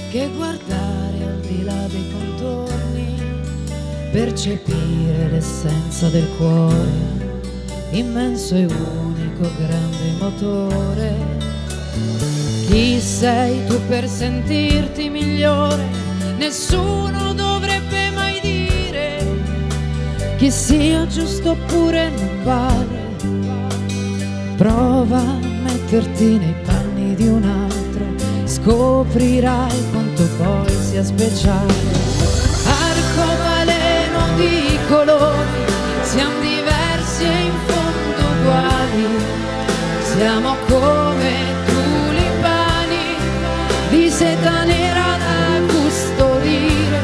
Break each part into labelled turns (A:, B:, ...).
A: che guardare al di là dei contorni, percepire l'essenza del cuore, immenso e unico grande motore. Chi sei tu per sentirti migliore? Nessuno dovrebbe mai dire che sia giusto oppure non vale. Prova a metterti nei panni di un altro, scoprirai quanto poi sia speciale. Arcobaleno di colori, siamo diversi e in fondo uguali, siamo come tulipani di seta nera da custodire.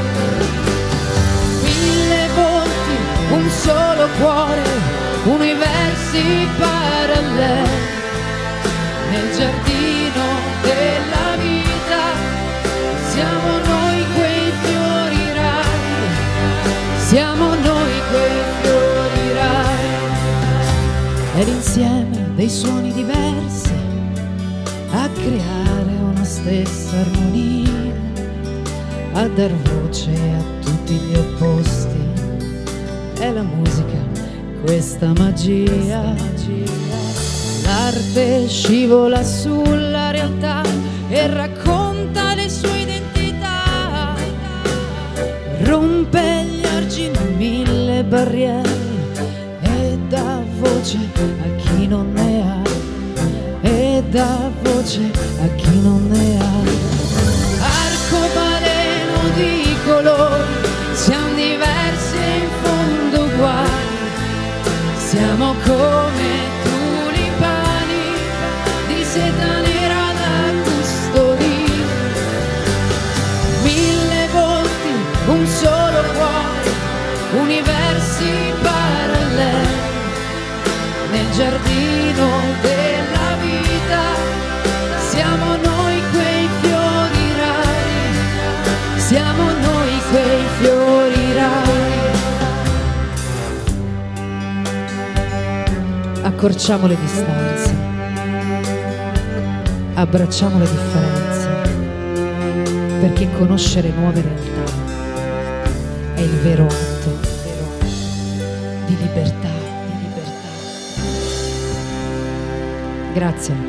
A: Mille volti, un solo cuore, universi paralleli nel giardino della vita. Siamo noi quei fiori rari, siamo noi quei fiori rari. È l'insieme dei suoni diversi a creare una stessa armonia, a dar voce a tutti gli opposti. È la musica, questa magia. L'arte scivola sulla realtà e racconta le sue identità, rompe gli argini, mille barriere e dà voce a chi non ne ha, e dà voce a chi non ne ha. Arcobaleno di colori, siamo diversi e in fondo uguali, siamo come tulipani di seta nera da custodire. Mille volti, un solo cuore, universi paralleli nel giardino della vita. Siamo noi quei fiori rari, siamo noi quei fiori rari. Accorciamo le distanze, abbracciamo le differenze, perché conoscere nuove realtà è il vero atto di libertà, di libertà. Grazie.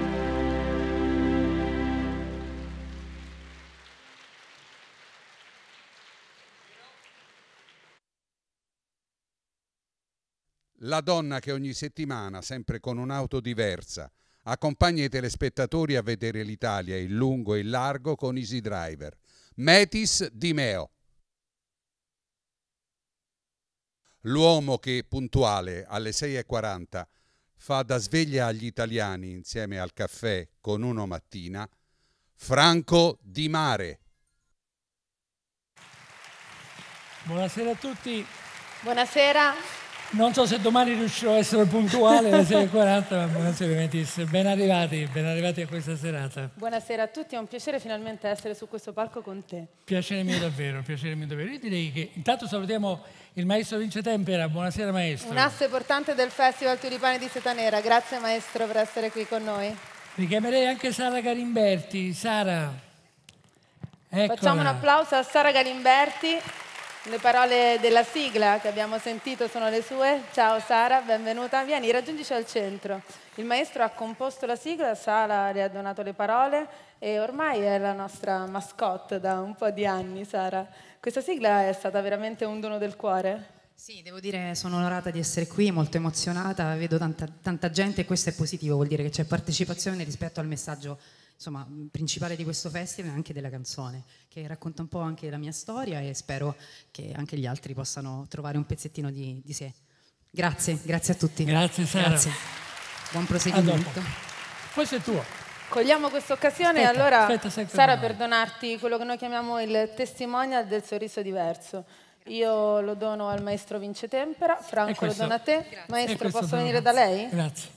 B: La donna che ogni settimana, sempre con un'auto diversa, accompagna i telespettatori a vedere l'Italia in lungo e in largo con Easy Driver. Metis Di Meo. L'uomo che, puntuale alle 6:40, fa da sveglia agli italiani insieme al caffè con uno mattina, Franco Di Mare.
C: Buonasera a tutti.
D: Buonasera.
C: Non so se domani riuscirò a essere puntuale alle 6:40, ma buonasera Metis, ben arrivati a questa serata.
D: Buonasera a tutti, è un piacere finalmente essere su questo palco con te.
C: Piacere mio davvero, piacere mio davvero. Io direi che intanto salutiamo il maestro Vince Tempera, buonasera maestro.
D: Un asse portante del Festival Tulipani di Seta Nera, grazie maestro per essere qui con noi.
C: Richiamerei anche Sara Galimberti. Sara, eccola.
D: Facciamo un applauso a Sara Galimberti. Le parole della sigla che abbiamo sentito sono le sue. Ciao Sara, benvenuta. Vieni, raggiungici al centro. Il maestro ha composto la sigla, Sara le ha donato le parole e ormai è la nostra mascotte da un po' di anni, Sara. Questa sigla è stata veramente un dono del cuore?
A: Sì, devo dire sono onorata di essere qui, molto emozionata, vedo tanta gente e questo è positivo, vuol dire che c'è partecipazione rispetto al messaggio insomma, principale di questo festival e anche della canzone, che racconta un po' anche della mia storia e spero che anche gli altri possano trovare un pezzettino di sé. Grazie, grazie a tutti.
C: Grazie Sara.
A: Grazie. Buon proseguimento.
C: Questo è tuo.
D: Cogliamo questa occasione
C: aspetta,
D: Sara, per donarti quello che noi chiamiamo il testimonial del sorriso diverso. Io lo dono al maestro Vince Tempera, Franco lo dona a te. Grazie. Maestro, posso venire da lei?
C: Grazie.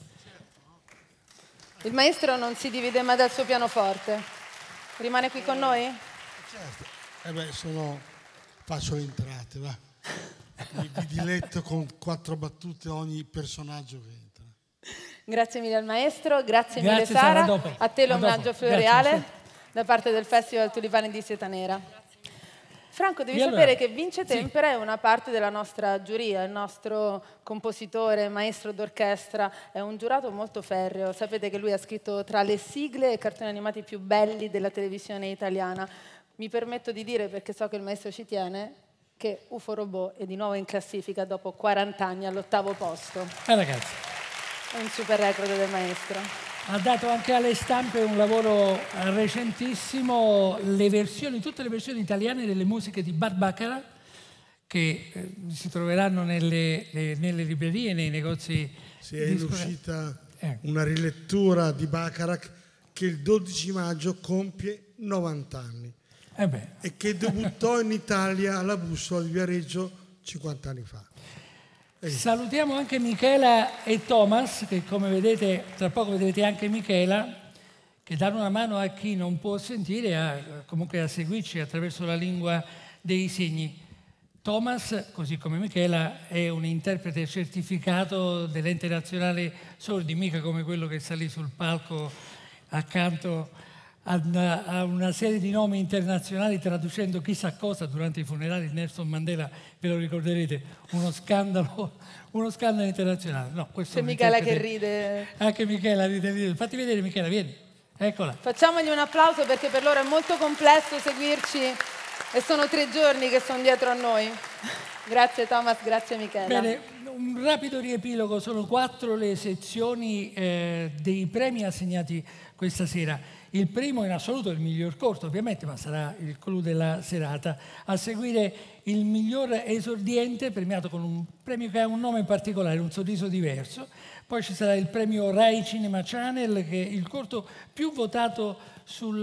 D: Il maestro non si divide mai dal suo pianoforte. Rimane qui con noi?
E: Certo. Faccio le entrate, va. Mi diletto con 4 battute ogni personaggio che entra.
D: Grazie mille al maestro, grazie mille Sara.
C: Dopo.
D: A te l'omaggio floreale. da parte del Festival Tulipani di Seta Nera. Franco, devi sapere che Vince Tempera è una parte della nostra giuria, il nostro compositore, maestro d'orchestra, è un giurato molto ferreo. Sapete che lui ha scritto tra le sigle e cartoni animati più belli della televisione italiana. Mi permetto di dire, perché so che il maestro ci tiene, che UFO Robot è di nuovo in classifica dopo 40 anni all'8° posto.
C: Ragazzi.
D: È un super record del maestro.
C: Ha dato anche alle stampe un lavoro recentissimo, tutte le versioni italiane delle musiche di Barbaccara, che si troveranno nelle librerie, nei negozi.
E: Sì, è in uscita una rilettura di Bacharach che il 12 maggio compie 90 anni e che debuttò in Italia alla Bussola di Viareggio 50 anni fa.
C: Salutiamo anche Michela e Thomas, che come vedete, tra poco vedrete anche Michela, che danno una mano a chi non può sentire, comunque a seguirci attraverso la lingua dei segni. Thomas, così come Michela, è un interprete certificato dell'Ente Nazionale Sordi, mica come quello che sta lì sul palco accanto a una serie di nomi internazionali traducendo chissà cosa durante i funerali di Nelson Mandela, ve lo ricorderete, uno scandalo internazionale. No,
D: c'è Michela che ride.
C: Anche Michela ride. Fatti vedere Michela, vieni, eccola.
D: Facciamogli un applauso perché per loro è molto complesso seguirci e sono 3 giorni che sono dietro a noi. Grazie Thomas, grazie Michela.
C: Bene, un rapido riepilogo, sono 4 le sezioni dei premi assegnati questa sera. Il primo in assoluto è il miglior corto, ovviamente, ma sarà il clou della serata. A seguire il miglior esordiente, premiato con un premio che ha un nome particolare, un sorriso diverso. Poi ci sarà il premio Rai Cinema Channel, che è il corto più votato sul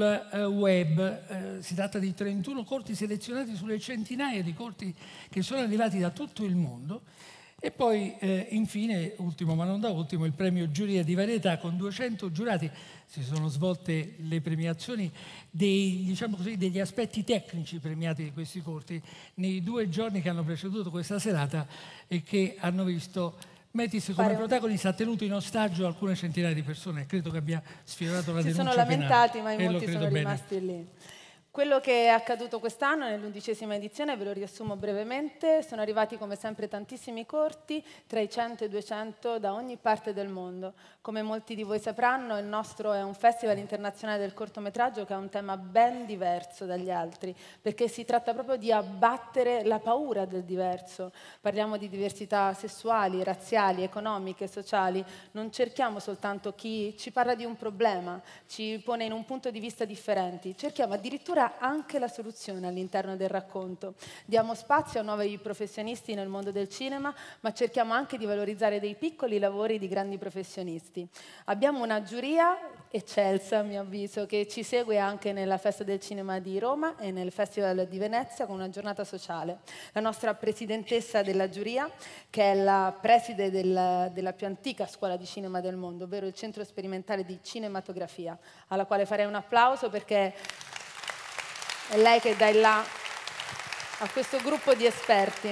C: web. Si tratta di 31 corti selezionati sulle centinaia di corti che sono arrivati da tutto il mondo. E poi, infine, ultimo ma non da ultimo, il premio Giuria di Varietà con 200 giurati. Si sono svolte le premiazioni degli aspetti tecnici premiati di questi corti nei 2 giorni che hanno preceduto questa serata e che hanno visto Metis come protagonista. Ha tenuto in ostaggio alcune centinaia di persone. Credo che abbia sfiorato la denuncia penale.
D: Si sono lamentati, ma in molti sono rimasti lì. Quello che è accaduto quest'anno nell'11ª edizione, ve lo riassumo brevemente, sono arrivati come sempre tantissimi corti, tra i 100 e i 200 da ogni parte del mondo. Come molti di voi sapranno, il nostro è un festival internazionale del cortometraggio che ha un tema ben diverso dagli altri, perché si tratta proprio di abbattere la paura del diverso. Parliamo di diversità sessuali, razziali, economiche, sociali. Non cerchiamo soltanto chi ci parla di un problema, ci pone in un punto di vista differente, cerchiamo addirittura anche la soluzione all'interno del racconto. Diamo spazio a nuovi professionisti nel mondo del cinema, ma cerchiamo anche di valorizzare dei piccoli lavori di grandi professionisti. Abbiamo una giuria eccelsa, a mio avviso, che ci segue anche nella Festa del Cinema di Roma e nel Festival di Venezia con una giornata sociale. La nostra presidentessa della giuria, che è la preside della più antica scuola di cinema del mondo, ovvero il Centro Sperimentale di Cinematografia, alla quale farei un applauso perché è lei che dà il là a questo gruppo di esperti.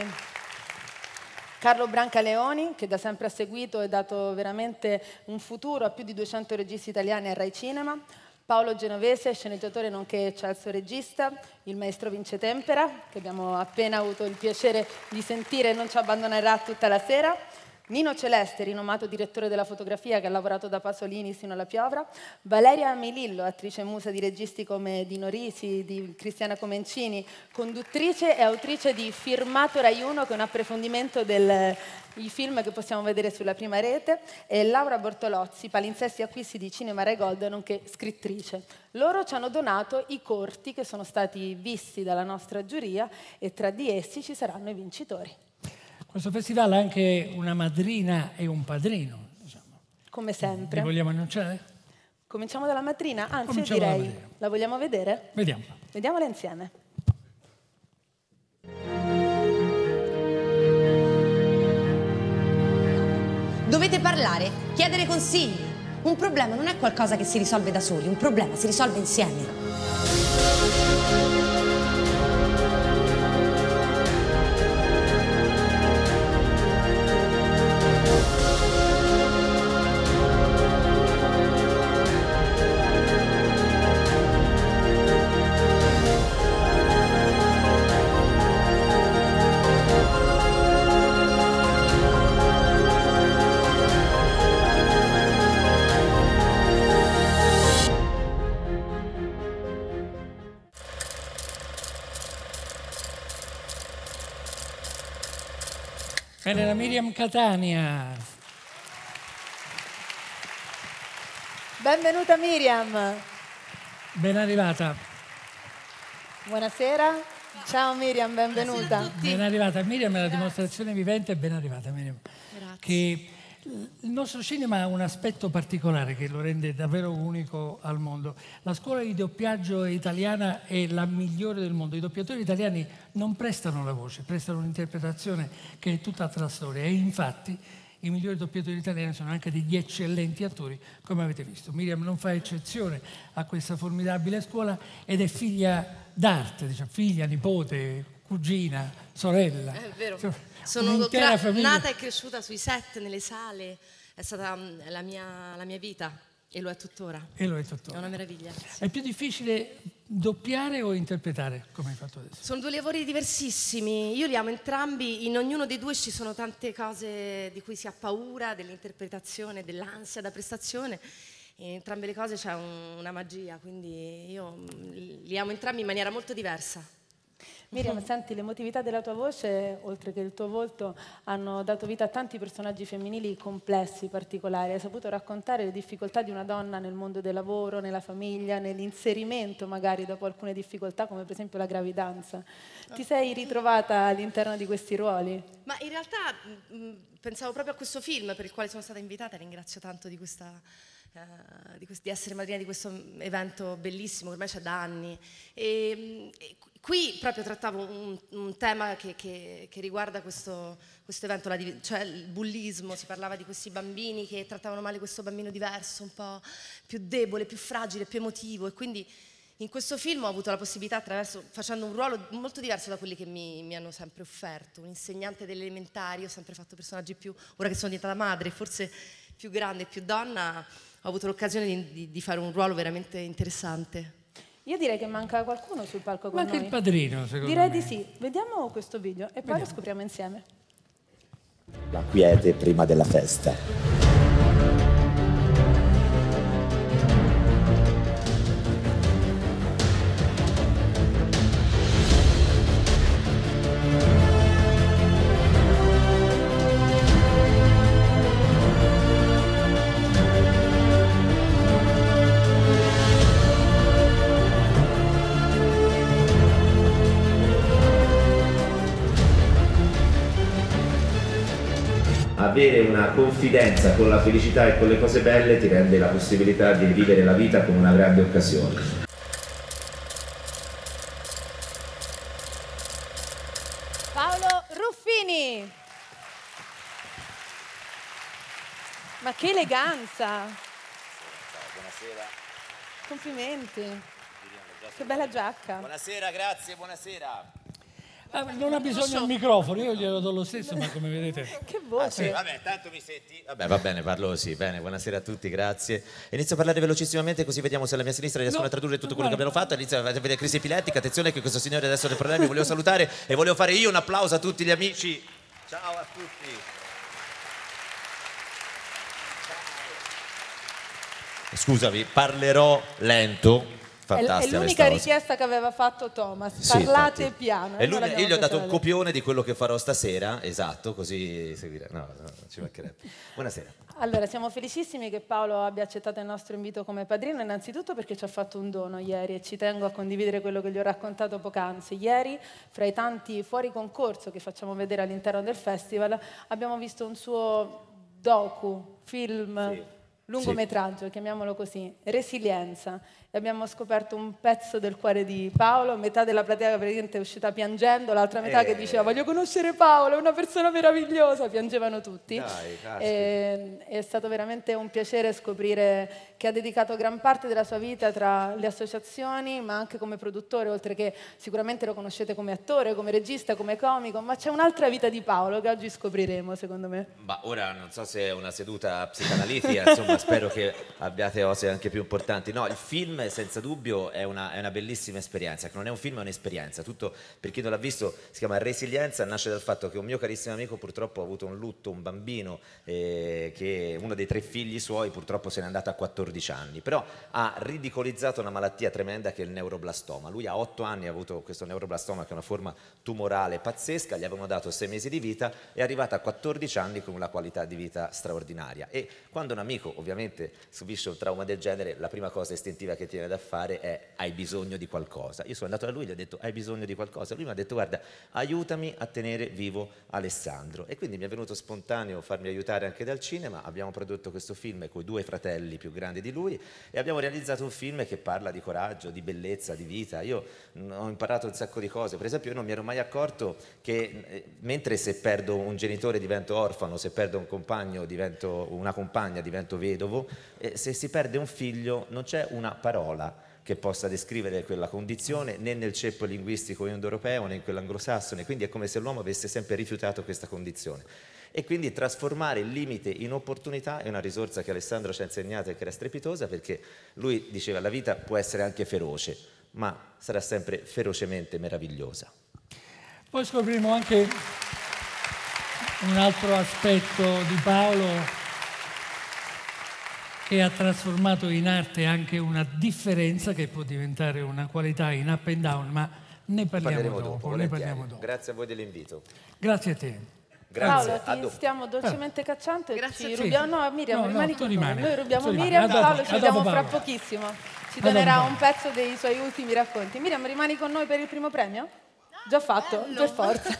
D: Carlo Brancaleoni, che da sempre ha seguito e dato veramente un futuro a più di 200 registi italiani a Rai Cinema. Paolo Genovese, sceneggiatore nonché eccelso regista. Il maestro Vince Tempera, che abbiamo appena avuto il piacere di sentire e non ci abbandonerà tutta la sera. Nino Celeste, rinomato direttore della fotografia che ha lavorato da Pasolini sino alla Piovra, Valeria Milillo, attrice musa di registi come Dino Risi, di Cristiana Comencini, conduttrice e autrice di Firmato Rai 1, che è un approfondimento dei film che possiamo vedere sulla prima rete, e Laura Bortolozzi, palinsesti acquisti di Cinema Rai Gold, nonché scrittrice. Loro ci hanno donato i corti che sono stati visti dalla nostra giuria e tra di essi ci saranno i vincitori.
C: Questo festival ha anche una madrina e un padrino, diciamo.
D: Come sempre.
C: Li vogliamo annunciare?
D: Cominciamo dalla madrina? Anzi, io direi, la vogliamo vedere?
C: Vediamola.
D: Vediamola insieme.
F: Dovete parlare, chiedere consigli. Un problema non è qualcosa che si risolve da soli, un problema si risolve insieme.
C: Bene, la Miriam Catania.
D: Benvenuta Miriam.
C: Ben arrivata.
D: Buonasera. Ciao Miriam, benvenuta.
C: Ben arrivata. Miriam è la dimostrazione vivente, ben arrivata Miriam.
F: Grazie.
C: Che il nostro cinema ha un aspetto particolare che lo rende davvero unico al mondo. La scuola di doppiaggio italiana è la migliore del mondo. I doppiatori italiani non prestano la voce, prestano un'interpretazione che è tutt'altra storia. E infatti i migliori doppiatori italiani sono anche degli eccellenti attori, come avete visto. Miriam non fa eccezione a questa formidabile scuola ed è figlia d'arte, diciamo, figlia, nipote, cugina, sorella.
F: È vero.
C: Sono
F: nata e cresciuta sui set, nelle sale, è stata la mia vita e lo è tuttora.
C: E lo è tuttora.
F: È una meraviglia. Sì.
C: È più difficile doppiare o interpretare, come hai fatto adesso?
F: Sono due lavori diversissimi, io li amo entrambi, in ognuno dei due ci sono tante cose di cui si ha paura, dell'interpretazione, dell'ansia da prestazione. In entrambe le cose c'è una magia, quindi io li amo entrambi in maniera molto diversa.
D: Miriam, senti, l'emotività della tua voce, oltre che il tuo volto, hanno dato vita a tanti personaggi femminili complessi, particolari. Hai saputo raccontare le difficoltà di una donna nel mondo del lavoro, nella famiglia, nell'inserimento magari dopo alcune difficoltà, come per esempio la gravidanza. Ti sei ritrovata all'interno di questi ruoli?
F: Ma in realtà pensavo proprio a questo film per il quale sono stata invitata, ringrazio tanto di essere madrina di questo evento bellissimo, che ormai c'è da anni. E qui proprio trattavo un tema che riguarda questo evento, cioè il bullismo. Si parlava di questi bambini che trattavano male questo bambino diverso, un po' più debole, più fragile, più emotivo, e quindi in questo film ho avuto la possibilità, facendo un ruolo molto diverso da quelli che mi hanno sempre offerto. Un insegnante delle elementari, ho sempre fatto personaggi ora che sono diventata madre, forse più grande, più donna, ho avuto l'occasione di fare un ruolo veramente interessante.
D: Io direi che manca qualcuno sul palco con noi.
C: Manca il padrino, secondo
D: direi
C: me.
D: Di sì. Vediamo questo video e poi lo scopriamo insieme.
G: La quiete prima della festa. Avere una confidenza con la felicità e con le cose belle ti rende la possibilità di vivere la vita come una grande occasione.
D: Paolo Ruffini! Ma che eleganza!
H: Buonasera.
D: Complimenti. Che bella giacca.
H: Buonasera, grazie, buonasera.
C: Non ha bisogno del microfono, io glielo do lo stesso, ma come vedete...
D: Che voce!
H: Vabbè, tanto mi senti? Vabbè, va bene, parlo sì, bene, buonasera a tutti, grazie. Inizio a parlare velocissimamente così vediamo se alla mia sinistra riescono a tradurre tutto quello che abbiamo fatto. Inizio a vedere crisi epilettica, attenzione che questo signore adesso ha dei problemi, volevo salutare e volevo fare io un applauso a tutti gli amici. Ciao a tutti. Scusami, parlerò lento.
D: È l'unica richiesta che aveva fatto Thomas, parlate
H: infatti.
D: piano.
H: E io gli ho dato un copione di quello che farò stasera, esatto, così seguire. No, ci mancherebbe. Buonasera.
D: Allora, siamo felicissimi che Paolo abbia accettato il nostro invito come padrino, innanzitutto perché ci ha fatto un dono ieri e ci tengo a condividere quello che gli ho raccontato poc'anzi. Ieri, fra i tanti fuori concorso che facciamo vedere all'interno del festival, abbiamo visto un suo film, lungometraggio, chiamiamolo così, Resilienza. E abbiamo scoperto un pezzo del cuore di Paolo, metà della platea praticamente è uscita piangendo, l'altra metà che diceva voglio conoscere Paolo, è una persona meravigliosa, piangevano tutti. È stato veramente un piacere scoprire che ha dedicato gran parte della sua vita tra le associazioni, ma anche come produttore, oltre che sicuramente lo conoscete come attore, come regista, come comico, ma c'è un'altra vita di Paolo che oggi scopriremo, secondo me.
H: Ma ora non so se è una seduta psicanalitica, insomma spero che abbiate cose anche più importanti. No, il film film senza dubbio è una bellissima esperienza, che non è un film, è un'esperienza. Tutto, per chi non l'ha visto, si chiama Resilienza, nasce dal fatto che un mio carissimo amico purtroppo ha avuto un lutto, un bambino, che uno dei 3 figli suoi purtroppo se n'è andato a 14 anni, però ha ridicolizzato una malattia tremenda che è il neuroblastoma. Lui a 8 anni ha avuto questo neuroblastoma, che è una forma tumorale pazzesca, gli avevano dato 6 mesi di vita, è arrivato a 14 anni con una qualità di vita straordinaria. E quando un amico ovviamente subisce un trauma del genere, la prima cosa istintiva che tiene da fare è: hai bisogno di qualcosa. Io sono andato da lui e gli ho detto: hai bisogno di qualcosa? Lui mi ha detto: guarda, aiutami a tenere vivo Alessandro. E quindi mi è venuto spontaneo farmi aiutare anche dal cinema. Abbiamo prodotto questo film con i 2 fratelli più grandi di lui e abbiamo realizzato un film che parla di coraggio, di bellezza, di vita. Io ho imparato un sacco di cose. Per esempio, io non mi ero mai accorto che mentre se perdo un genitore divento orfano, se perdo un compagno divento una compagna, divento vedovo, se si perde un figlio non c'è una parola che possa descrivere quella condizione, né nel ceppo linguistico indoeuropeo né in quello anglosassone, quindi è come se l'uomo avesse sempre rifiutato questa condizione. E quindi trasformare il limite in opportunità è una risorsa che Alessandro ci ha insegnato e che era strepitosa, perché lui diceva: la vita può essere anche feroce, ma sarà sempre ferocemente meravigliosa.
C: Poi scopriremo anche un altro aspetto di Paolo, che ha trasformato in arte anche una differenza che può diventare una qualità in up and down, ma ne parliamo dopo.
H: Grazie a voi dell'invito.
C: Grazie a te.
H: Grazie.
D: Paolo, ti stiamo dolcemente cacciando e
F: Grazie.
D: ci rubiamo. No, Miriam, rimani con noi. Noi rubiamo
C: Tu
D: Miriam,
C: rimani.
D: Paolo ci vediamo fra
C: Paolo.
D: pochissimo. Ci donerà un pezzo dei suoi ultimi racconti. Miriam, rimani con noi per il primo premio? Già fatto, per forza.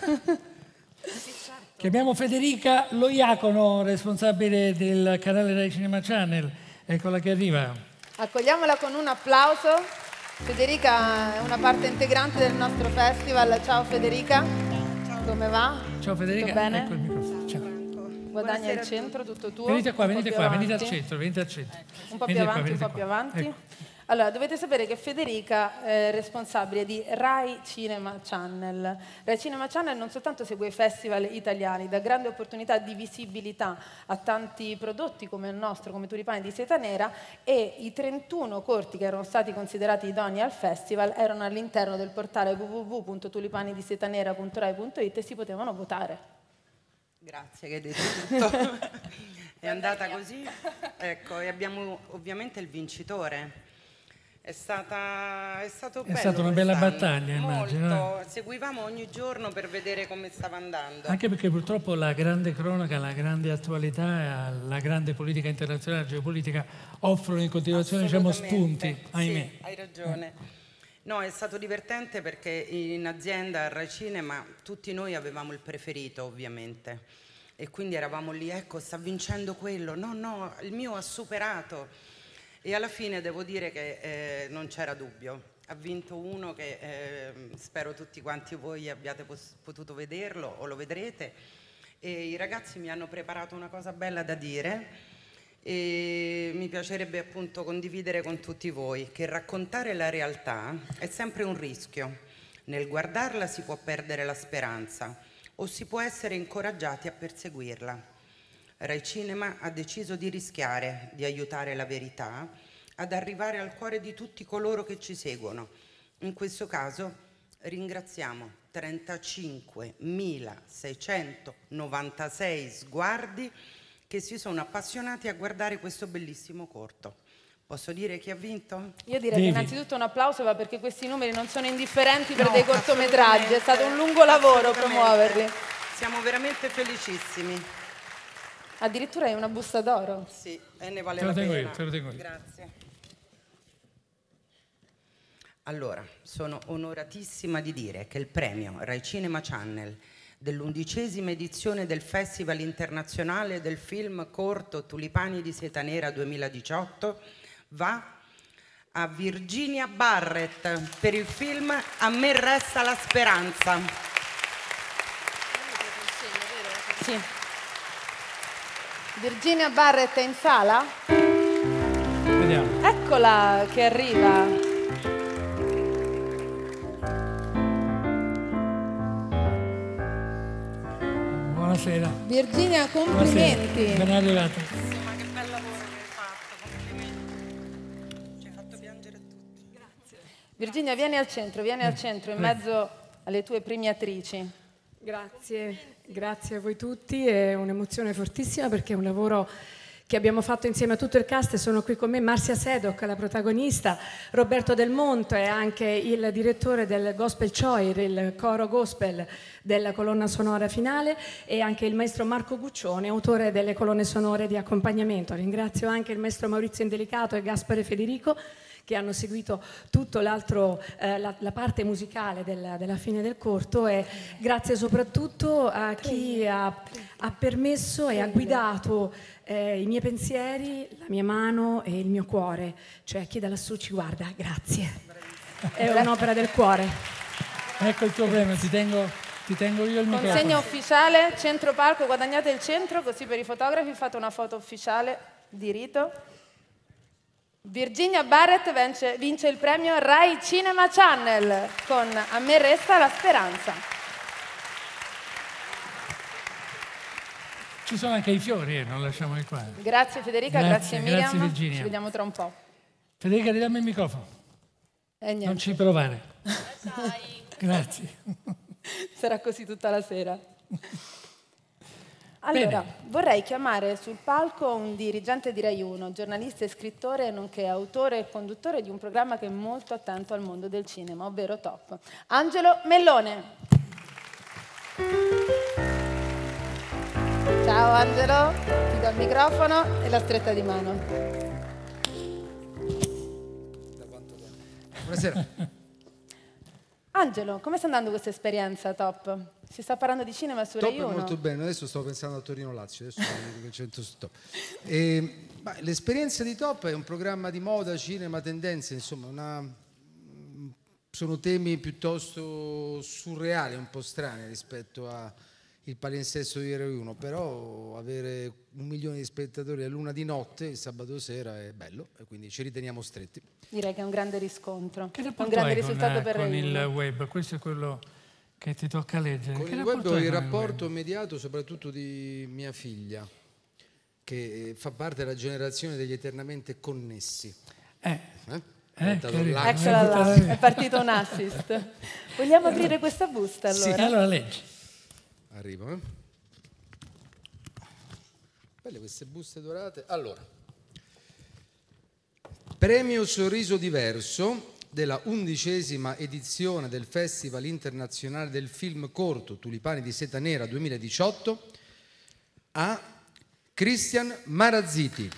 C: Chiamiamo Federica Loiacono, responsabile del canale Rai Cinema Channel. Eccola che arriva.
D: Accogliamola con un applauso. Federica è una parte integrante del nostro festival. Ciao Federica, come va?
C: Ciao Federica,
D: tutto bene?
C: ecco il microfono. Ciao.
D: Guadagna il centro, tutto tuo.
C: Venite qua, venite al
D: avanti.
C: centro, venite al centro.
D: Un po' più avanti, un po' più avanti.
C: Ecco.
D: Allora, dovete sapere che Federica è responsabile di Rai Cinema Channel. Rai Cinema Channel non soltanto segue i festival italiani, dà grande opportunità di visibilità a tanti prodotti come il nostro, come Tulipani di Seta Nera, e i 31 corti che erano stati considerati idonei al festival erano all'interno del portale www.tulipanidisetanera.rai.it e si potevano votare.
I: Grazie che hai detto tutto. È andata così. Ecco, e abbiamo ovviamente il vincitore. È stato bello.
C: È stata una bella battaglia, immagino.
I: Molto. Seguivamo ogni giorno per vedere come stava andando.
C: Anche perché purtroppo la grande cronaca, la grande attualità, la grande politica internazionale, la geopolitica offrono in continuazione, diciamo, spunti, ahimè.
I: Sì, hai ragione. No, è stato divertente perché in azienda a Rai Cinema tutti noi avevamo il preferito, ovviamente. E quindi eravamo lì, ecco, sta vincendo quello. No, il mio ha superato. E alla fine devo dire che non c'era dubbio, ha vinto uno che spero tutti quanti voi abbiate potuto vederlo o lo vedrete, e i ragazzi mi hanno preparato una cosa bella da dire e mi piacerebbe appunto condividere con tutti voi che raccontare la realtà è sempre un rischio, nel guardarla si può perdere la speranza o si può essere incoraggiati a perseguirla. Rai Cinema ha deciso di rischiare, di aiutare la verità ad arrivare al cuore di tutti coloro che ci seguono. In questo caso ringraziamo 35.696 sguardi che si sono appassionati a guardare questo bellissimo corto. Posso dire chi ha vinto?
D: Io direi che innanzitutto un applauso va perché questi numeri non sono indifferenti per dei cortometraggi, è stato un lungo lavoro promuoverli.
I: Siamo veramente felicissimi.
D: Addirittura hai una busta d'oro.
I: Sì, e ne vale la pena.
C: Te lo tengo io.
I: Grazie. Allora, sono onoratissima di dire che il premio Rai Cinema Channel dell'11ª edizione del Festival Internazionale del Film Corto Tulipani di Seta Nera 2018 va a Virginia Barrett per il film A me resta la speranza.
D: Sì. Virginia Barrett è in sala?
C: Vediamo.
D: Eccola che arriva.
C: Buonasera.
D: Virginia, complimenti.
C: Buonasera. Ben arrivata.
I: Ma che bel lavoro che hai fatto, complimenti. Ci hai fatto piangere tutti.
D: Virginia, vieni al centro, in mezzo alle tue premiatrici.
J: Grazie a voi tutti, è un'emozione fortissima perché è un lavoro che abbiamo fatto insieme a tutto il cast e sono qui con me Marcia Sedok, la protagonista, Roberto Del Monte è anche il direttore del Gospel Choir, il coro gospel della colonna sonora finale, e anche il maestro Marco Guccione, autore delle colonne sonore di accompagnamento. Ringrazio anche il maestro Maurizio Indelicato e Gaspare Federico che hanno seguito tutto l'altro, la parte musicale della fine del corto, e grazie soprattutto a chi ha permesso e ha guidato i miei pensieri, la mia mano e il mio cuore, cioè chi da lassù ci guarda. Grazie, è un'opera del cuore.
C: Ecco il tuo premio, ti tengo io il microfono.
D: Consegna ufficiale, centro palco, guadagnate il centro, così per i fotografi fate una foto ufficiale di rito. Virginia Barrett vince il premio Rai Cinema Channel con A me resta la speranza.
C: Ci sono anche i fiori, non lasciamoli qua.
D: Grazie Federica, grazie Miriam.
C: Grazie Virginia.
D: Ci vediamo tra un po'.
C: Federica, ridammi il microfono. Non ci provare. Grazie.
D: Sarà così tutta la sera. Allora, vorrei chiamare sul palco un dirigente di Rai 1, giornalista e scrittore, nonché autore e conduttore di un programma che è molto attento al mondo del cinema, ovvero Top. Angelo Mellone. Ciao Angelo, ti do il microfono e la stretta di mano.
K: Buonasera.
D: Angelo, come sta andando questa esperienza Top? Si sta parlando di cinema su Rai 1?
K: Top è molto bene, adesso sto pensando a Torino-Lazio, adesso mi concentro su Top. L'esperienza di Top è un programma di moda, cinema, tendenze, insomma, sono temi piuttosto surreali, un po' strani rispetto al palinsesto di Rai 1, però avere 1 milione di spettatori a luna di notte, il sabato sera, è bello e quindi ci riteniamo stretti.
D: Direi che è un grande riscontro,
C: un grande risultato per Rai 1. Con il web, questo è quello che ti tocca leggere.
K: Con il web ho il rapporto immediato soprattutto di mia figlia, che fa parte della generazione degli eternamente connessi.
D: Eccola là, è partito un assist. Vogliamo aprire questa busta allora?
C: Sì, allora leggi.
K: Arrivo, Belle queste buste dorate. Allora, premio Sorriso Diverso della 11ª edizione del Festival Internazionale del Film Corto Tulipani di Seta Nera 2018 a Christian Marazziti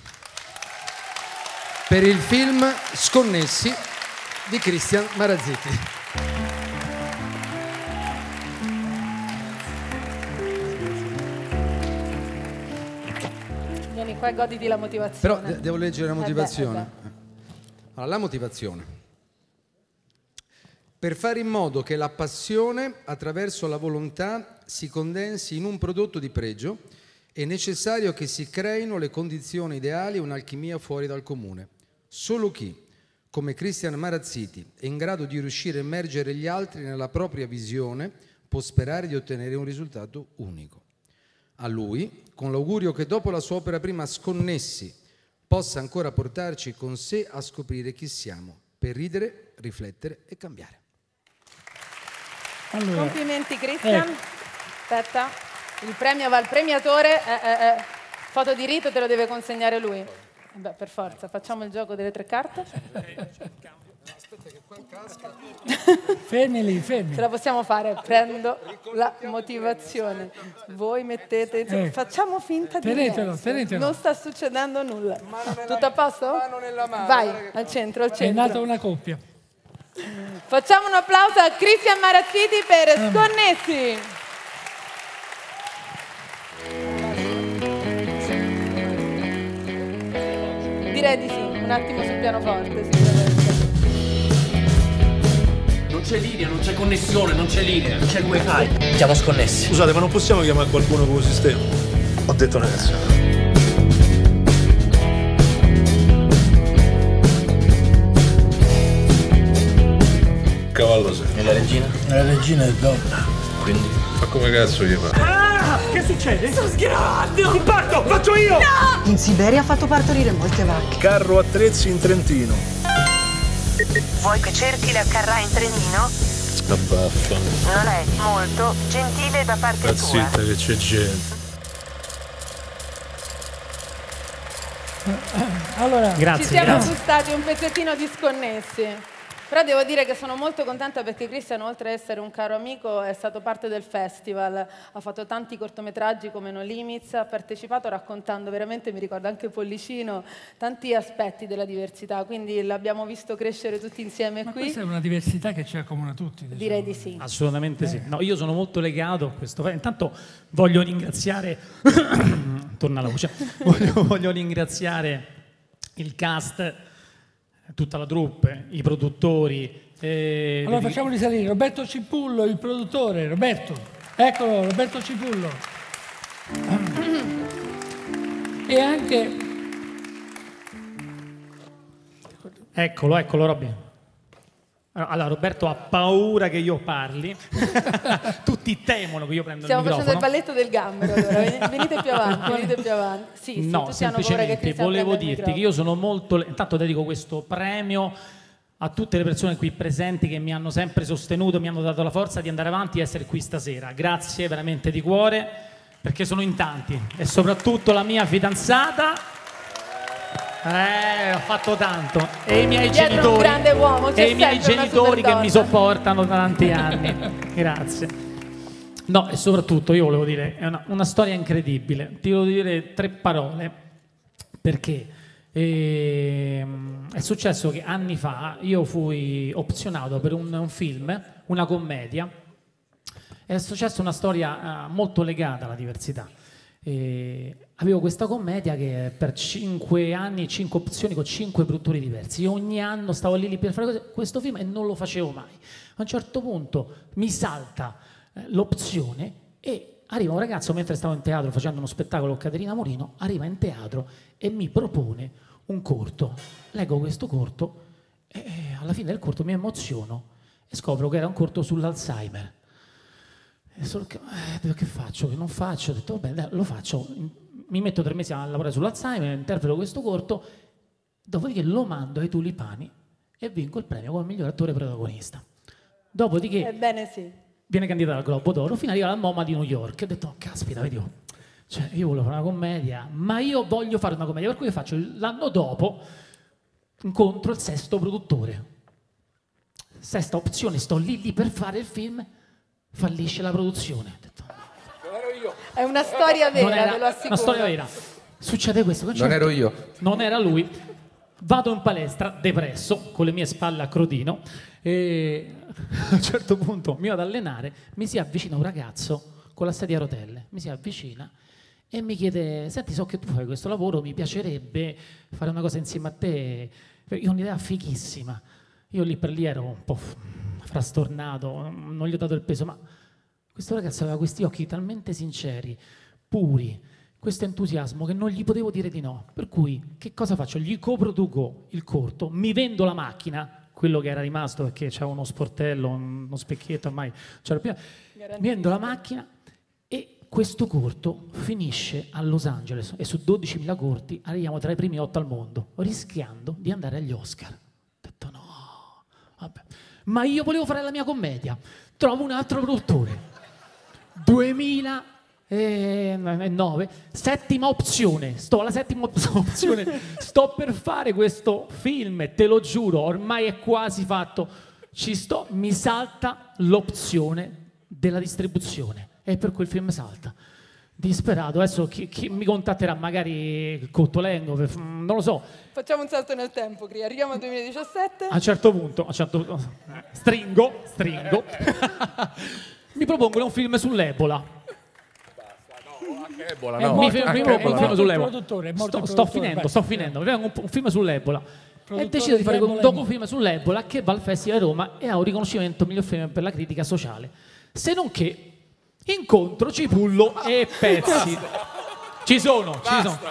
K: per il film Sconnessi di Christian Marazziti.
D: Vieni qua e goditi la motivazione.
K: Però devo leggere la motivazione. Allora, la motivazione. Per fare in modo che la passione attraverso la volontà si condensi in un prodotto di pregio, è necessario che si creino le condizioni ideali e un'alchimia fuori dal comune. Solo chi, come Christian Marazziti, è in grado di riuscire a immergere gli altri nella propria visione, può sperare di ottenere un risultato unico. A lui, con l'augurio che dopo la sua opera prima Sconnessi possa ancora portarci con sé a scoprire chi siamo, per ridere, riflettere e cambiare.
D: Allora, complimenti Christian. Aspetta, il premio va al premiatore. Foto di rito te lo deve consegnare lui. Beh, per forza, facciamo il gioco delle 3 carte.
K: Aspetta che qua casca.
C: Fermi lì, fermi.
D: Ce la possiamo fare, prendo la motivazione. Voi mettete, facciamo finta di niente. Non sta succedendo nulla. Tutto a posto?
K: Mano nella mano.
D: Vai, al centro, al centro.
C: È nata una coppia.
D: Facciamo un applauso a Christian Marazziti per Sconnessi. Direi di sì, un attimo sul pianoforte.
L: Non c'è linea, non c'è connessione, non c'è linea, non c'è wifi.
M: Siamo sconnessi.
N: Scusate, ma non possiamo chiamare qualcuno con il sistema? Ho detto Nelson. Cavallo sei.
M: E la regina?
N: La regina è donna.
M: Quindi?
N: Ma come cazzo gli fa?
L: Ah! Che succede? Sto sgravando! Un parto! Faccio io! No!
O: In Siberia ha fatto partorire molte vacche.
N: Carro attrezzi in Trentino.
M: Vuoi che cerchi la carra in trenino?
N: La baffa.
M: Non è molto gentile da parte tua.
N: Zitta che c'è gente.
C: Allora,
D: ci siamo gustati un pezzettino disconnessi. Però devo dire che sono molto contenta perché Cristian, oltre ad essere un caro amico, è stato parte del festival, ha fatto tanti cortometraggi come No Limits, ha partecipato raccontando veramente, mi ricordo anche Pollicino, tanti aspetti della diversità, quindi l'abbiamo visto crescere tutti insieme qui.
C: Questa è una diversità che ci accomuna tutti. Diciamo.
D: Direi di sì.
O: Assolutamente sì. No, io sono molto legato a questo. Intanto voglio ringraziare, torna la voce, voglio ringraziare il cast, tutta la troupe, i produttori.
C: Allora facciamo risalire Roberto Cipullo, il produttore. Roberto, eccolo, Roberto Cipullo. E anche...
O: Eccolo Robby. Allora, Roberto ha paura che io parli. Tutti temono che io prenda il microfono.
D: Stiamo facendo il balletto del gambero, allora. Venite più avanti. Sì,
O: no, semplicemente volevo dirti che io sono molto... Intanto dedico questo premio a tutte le persone qui presenti che mi hanno sempre sostenuto, mi hanno dato la forza di andare avanti e essere qui stasera. Grazie veramente di cuore, perché sono in tanti. E soprattutto la mia fidanzata... ho fatto tanto. E i miei genitori,
D: un grande uomo,
O: e i miei genitori che mi sopportano da tanti anni. Grazie. No, e soprattutto io volevo dire, è una storia incredibile. Ti volevo dire 3 parole, perché è successo che anni fa io fui opzionato per un film, una commedia. È successa una storia molto legata alla diversità. Avevo questa commedia che per 5 anni, 5 opzioni con 5 produttori diversi. Io ogni anno stavo lì per fare questo film e non lo facevo mai. A un certo punto mi salta l'opzione e arriva un ragazzo, mentre stavo in teatro facendo uno spettacolo con Caterina Morino, arriva in teatro e mi propone un corto. Leggo questo corto e alla fine del corto mi emoziono e scopro che era un corto sull'Alzheimer. Che faccio? Che non faccio? Ho detto vabbè, dai, lo faccio. Mi metto 3 mesi a lavorare sull'Alzheimer, interpreto questo corto, dopodiché lo mando ai Tulipani e vinco il premio come miglior attore protagonista. Dopodiché
D: Ebbene sì.
O: viene candidato al Globo d'Oro, fino ad arrivare al MoMA di New York. Ho detto, oh, caspita, vedi, cioè, io volevo fare una commedia, ma io voglio fare una commedia, per cui faccio l'anno dopo, incontro il 6º produttore. 6ª opzione, sto lì per fare il film, fallisce la produzione. Ho detto,
D: è una storia vera, ve lo assicuro.
O: Una storia vera. Succede questo.
K: Non ero io.
O: Non era lui. Vado in palestra, depresso, con le mie spalle a crodino, e a un certo punto mi vado ad allenare, mi si avvicina un ragazzo con la sedia a rotelle, mi si avvicina e mi chiede, senti, so che tu fai questo lavoro, mi piacerebbe fare una cosa insieme a te, io ho un'idea fighissima. Io lì per lì ero un po' frastornato, non gli ho dato il peso, ma questo ragazzo aveva questi occhi talmente sinceri, puri, questo entusiasmo che non gli potevo dire di no. Per cui che cosa faccio? Gli coproduco il corto, mi vendo la macchina, quello che era rimasto perché c'era uno sportello, uno specchietto ormai, mi vendo la macchina e questo corto finisce a Los Angeles e su 12.000 corti arriviamo tra i primi 8 al mondo, rischiando di andare agli Oscar. Ho detto no, vabbè. Ma io volevo fare la mia commedia, trovo un altro produttore. 2009, 7ª opzione, sto alla 7ª opzione, sto per fare questo film, te lo giuro, ormai è quasi fatto, mi salta l'opzione della distribuzione e per cui il film salta. Disperato, adesso chi mi contatterà, magari Cottolengo, non lo so.
D: Facciamo un salto nel tempo, arriviamo al 2017.
O: A un certo punto stringo. Mi propongono un film sull'Ebola.
N: Ebola, no.
O: Un film sull'Ebola. Sto finendo. Un film sull'Ebola. E decido di fare un docufilm sull'Ebola che va al Festival di Roma e ha un riconoscimento miglior film per la critica sociale. Se non che incontro Cipullo e Pezzi. Ci sono.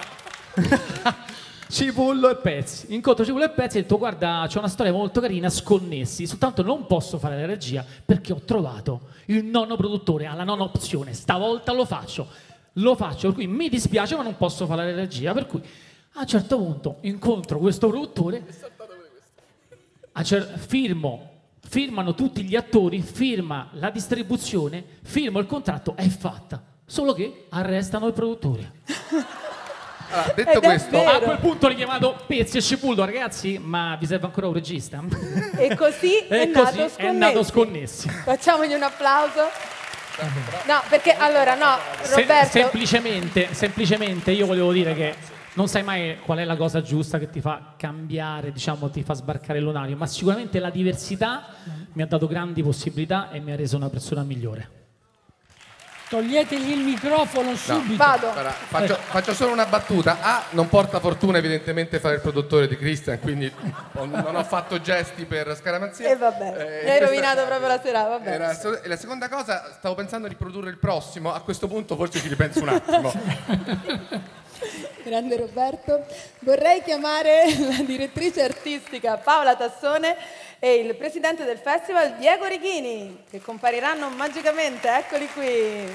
O: Cipullo e Pezzi. Incontro Cipullo e Pezzi e ho detto guarda, c'è una storia molto carina, sconnessi, soltanto non posso fare la regia perché ho trovato il 9° produttore alla 9ª opzione, stavolta lo faccio, per cui mi dispiace ma non posso fare la regia, per cui a un certo punto incontro questo produttore, firmano tutti gli attori, firma la distribuzione, firmo il contratto, è fatta. Solo che arrestano il produttore.
P: Allora, detto questo,
O: a quel punto ho richiamato Pezzi e Cipullo, ragazzi, ma vi serve ancora un regista?
D: E così è nato
O: Sconnessi.
D: Facciamogli un applauso. No, perché allora no, Roberto.
O: Semplicemente io volevo dire che non sai mai qual è la cosa giusta che ti fa cambiare, diciamo, ti fa sbarcare il lunario, ma sicuramente la diversità mi ha dato grandi possibilità e mi ha reso una persona migliore.
C: Toglietegli il microfono subito.
D: Vado.
P: Allora, faccio solo una battuta. Non porta fortuna evidentemente fare il produttore di Christian, quindi non ho fatto gesti per scaramanzia.
D: E vabbè, mi hai rovinato proprio la serata, vabbè.
P: E la seconda cosa, stavo pensando di produrre il prossimo, a questo punto forse ci ripenso un attimo.
D: Grande Roberto. Vorrei chiamare la direttrice artistica Paola Tassone e il presidente del festival Diego Righini, che compariranno magicamente, eccoli qui.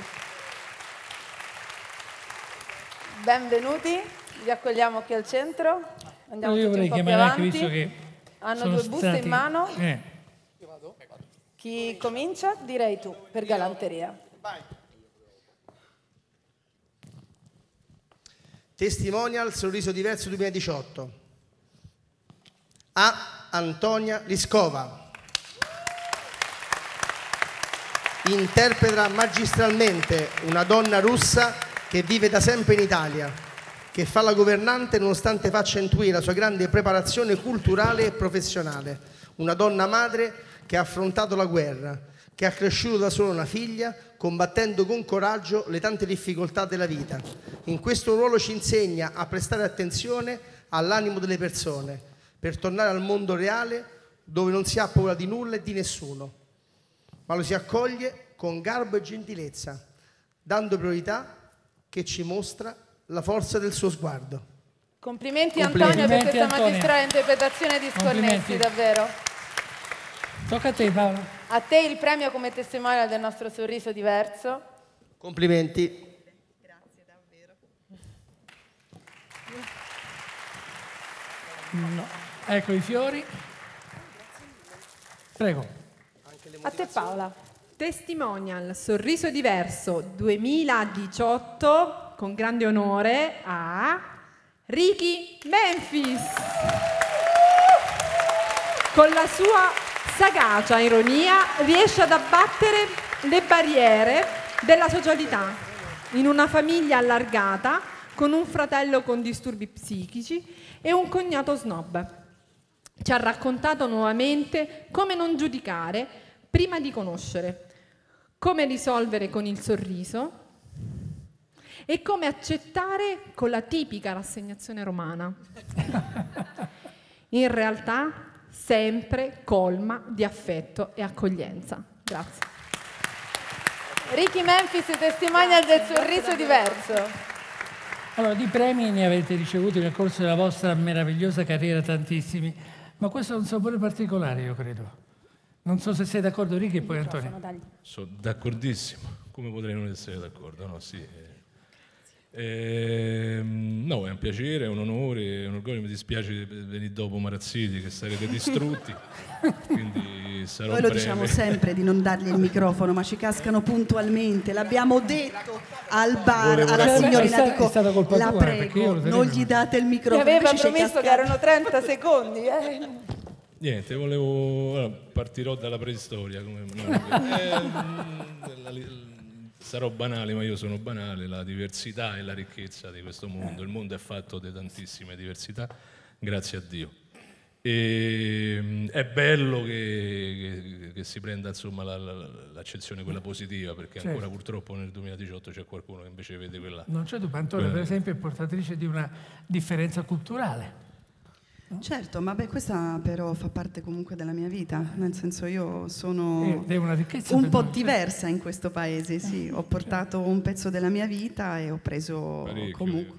D: Benvenuti, vi accogliamo qui al centro. Andiamo
C: io
D: tutti
C: vorrei
D: un po' più
C: chiamare anche,
D: avanti.
C: visto che
D: Hanno due buste in mano.
C: Io
D: vado. Chi comincia? Direi tu, per galanteria.
Q: Vai. Testimonial Sorriso Diverso 2018. A. Antonia Liscova. Interpreta magistralmente una donna russa che vive da sempre in Italia, che fa la governante nonostante faccia intuire la sua grande preparazione culturale e professionale. Una donna madre che ha affrontato la guerra, che ha cresciuto da sola una figlia, combattendo con coraggio le tante difficoltà della vita. In questo ruolo ci insegna a prestare attenzione all'animo delle persone, per tornare al mondo reale dove non si ha paura di nulla e di nessuno, ma lo si accoglie con garbo e gentilezza, dando priorità che ci mostra la forza del suo sguardo.
D: Complimenti Antonio per questa magistrale interpretazione di Sconnessi, davvero.
C: Tocca a te, Paolo.
D: A te il premio come testimonial del nostro sorriso diverso.
Q: Complimenti.
C: Grazie, davvero. No. Ecco i fiori. Prego.
D: A te Paola.
R: Testimonial Sorriso Diverso 2018 con grande onore a Ricky Memphis. Con la sua sagacia ironia riesce ad abbattere le barriere della socialità in una famiglia allargata con un fratello con disturbi psichici e un cognato snob. Ci ha raccontato nuovamente come non giudicare prima di conoscere, come risolvere con il sorriso e come accettare con la tipica rassegnazione romana. In realtà sempre colma di affetto e accoglienza. Grazie.
D: Ricky Memphis, testimonial del sorriso diverso.
C: Allora, di premi ne avete ricevuti nel corso della vostra meravigliosa carriera tantissimi, ma questo è un sapore particolare, io credo. Non so se sei d'accordo, Ricky, e poi Antonio.
N: Sono d'accordissimo. Come potrei non essere d'accordo? No, sì. No, è un piacere, è un onore, è un orgoglio. Mi dispiace venire dopo Marazziti, che sarete distrutti. Quindi sarò
S: Noi lo
N: breve.
S: diciamo sempre di non dargli il microfono, ma ci cascano puntualmente. L'abbiamo detto al bar, alla signorina, dico, la prego, non gli date il microfono.
D: Mi aveva
S: Invece
D: promesso che erano 30 secondi.
N: Niente, volevo... partirò dalla preistoria. Sarò banale, ma io sono banale. La diversità e la ricchezza di questo mondo. Il mondo è fatto di tantissime diversità, grazie a Dio. E è bello che si prenda, insomma, l'accezione quella positiva, perché ancora purtroppo nel 2018 c'è qualcuno che invece vede quella...
C: Non c'è dubbio, Antonio per esempio è portatrice di una differenza culturale.
S: Certo, ma questa però fa parte comunque della mia vita, nel senso io sono un po' diversa in questo paese, sì, ho portato un pezzo della mia vita e ho preso comunque...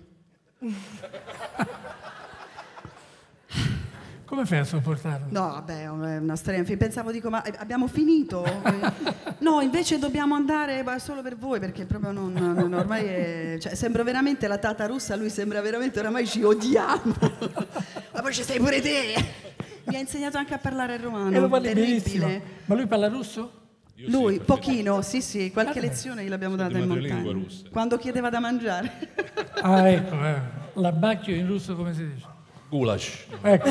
C: Come fai a sopportarlo?
S: No, vabbè, è una storia. Pensavo, dico, ma abbiamo finito? No, invece dobbiamo andare solo per voi, perché proprio non ormai è, cioè, sembro veramente la tata russa, lui sembra veramente, oramai ci odiamo. Ma poi ci sei pure te. Mi ha insegnato anche a parlare il romano.
C: E lo parli
S: terribile.
C: benissimo. Ma lui parla russo?
S: Lui, pochino, sì, qualche lezione gliel'abbiamo data in montagna. Quando chiedeva da mangiare.
C: Ah, ecco, l'abbacchio in russo come si dice?
N: Gulash.
C: Ecco.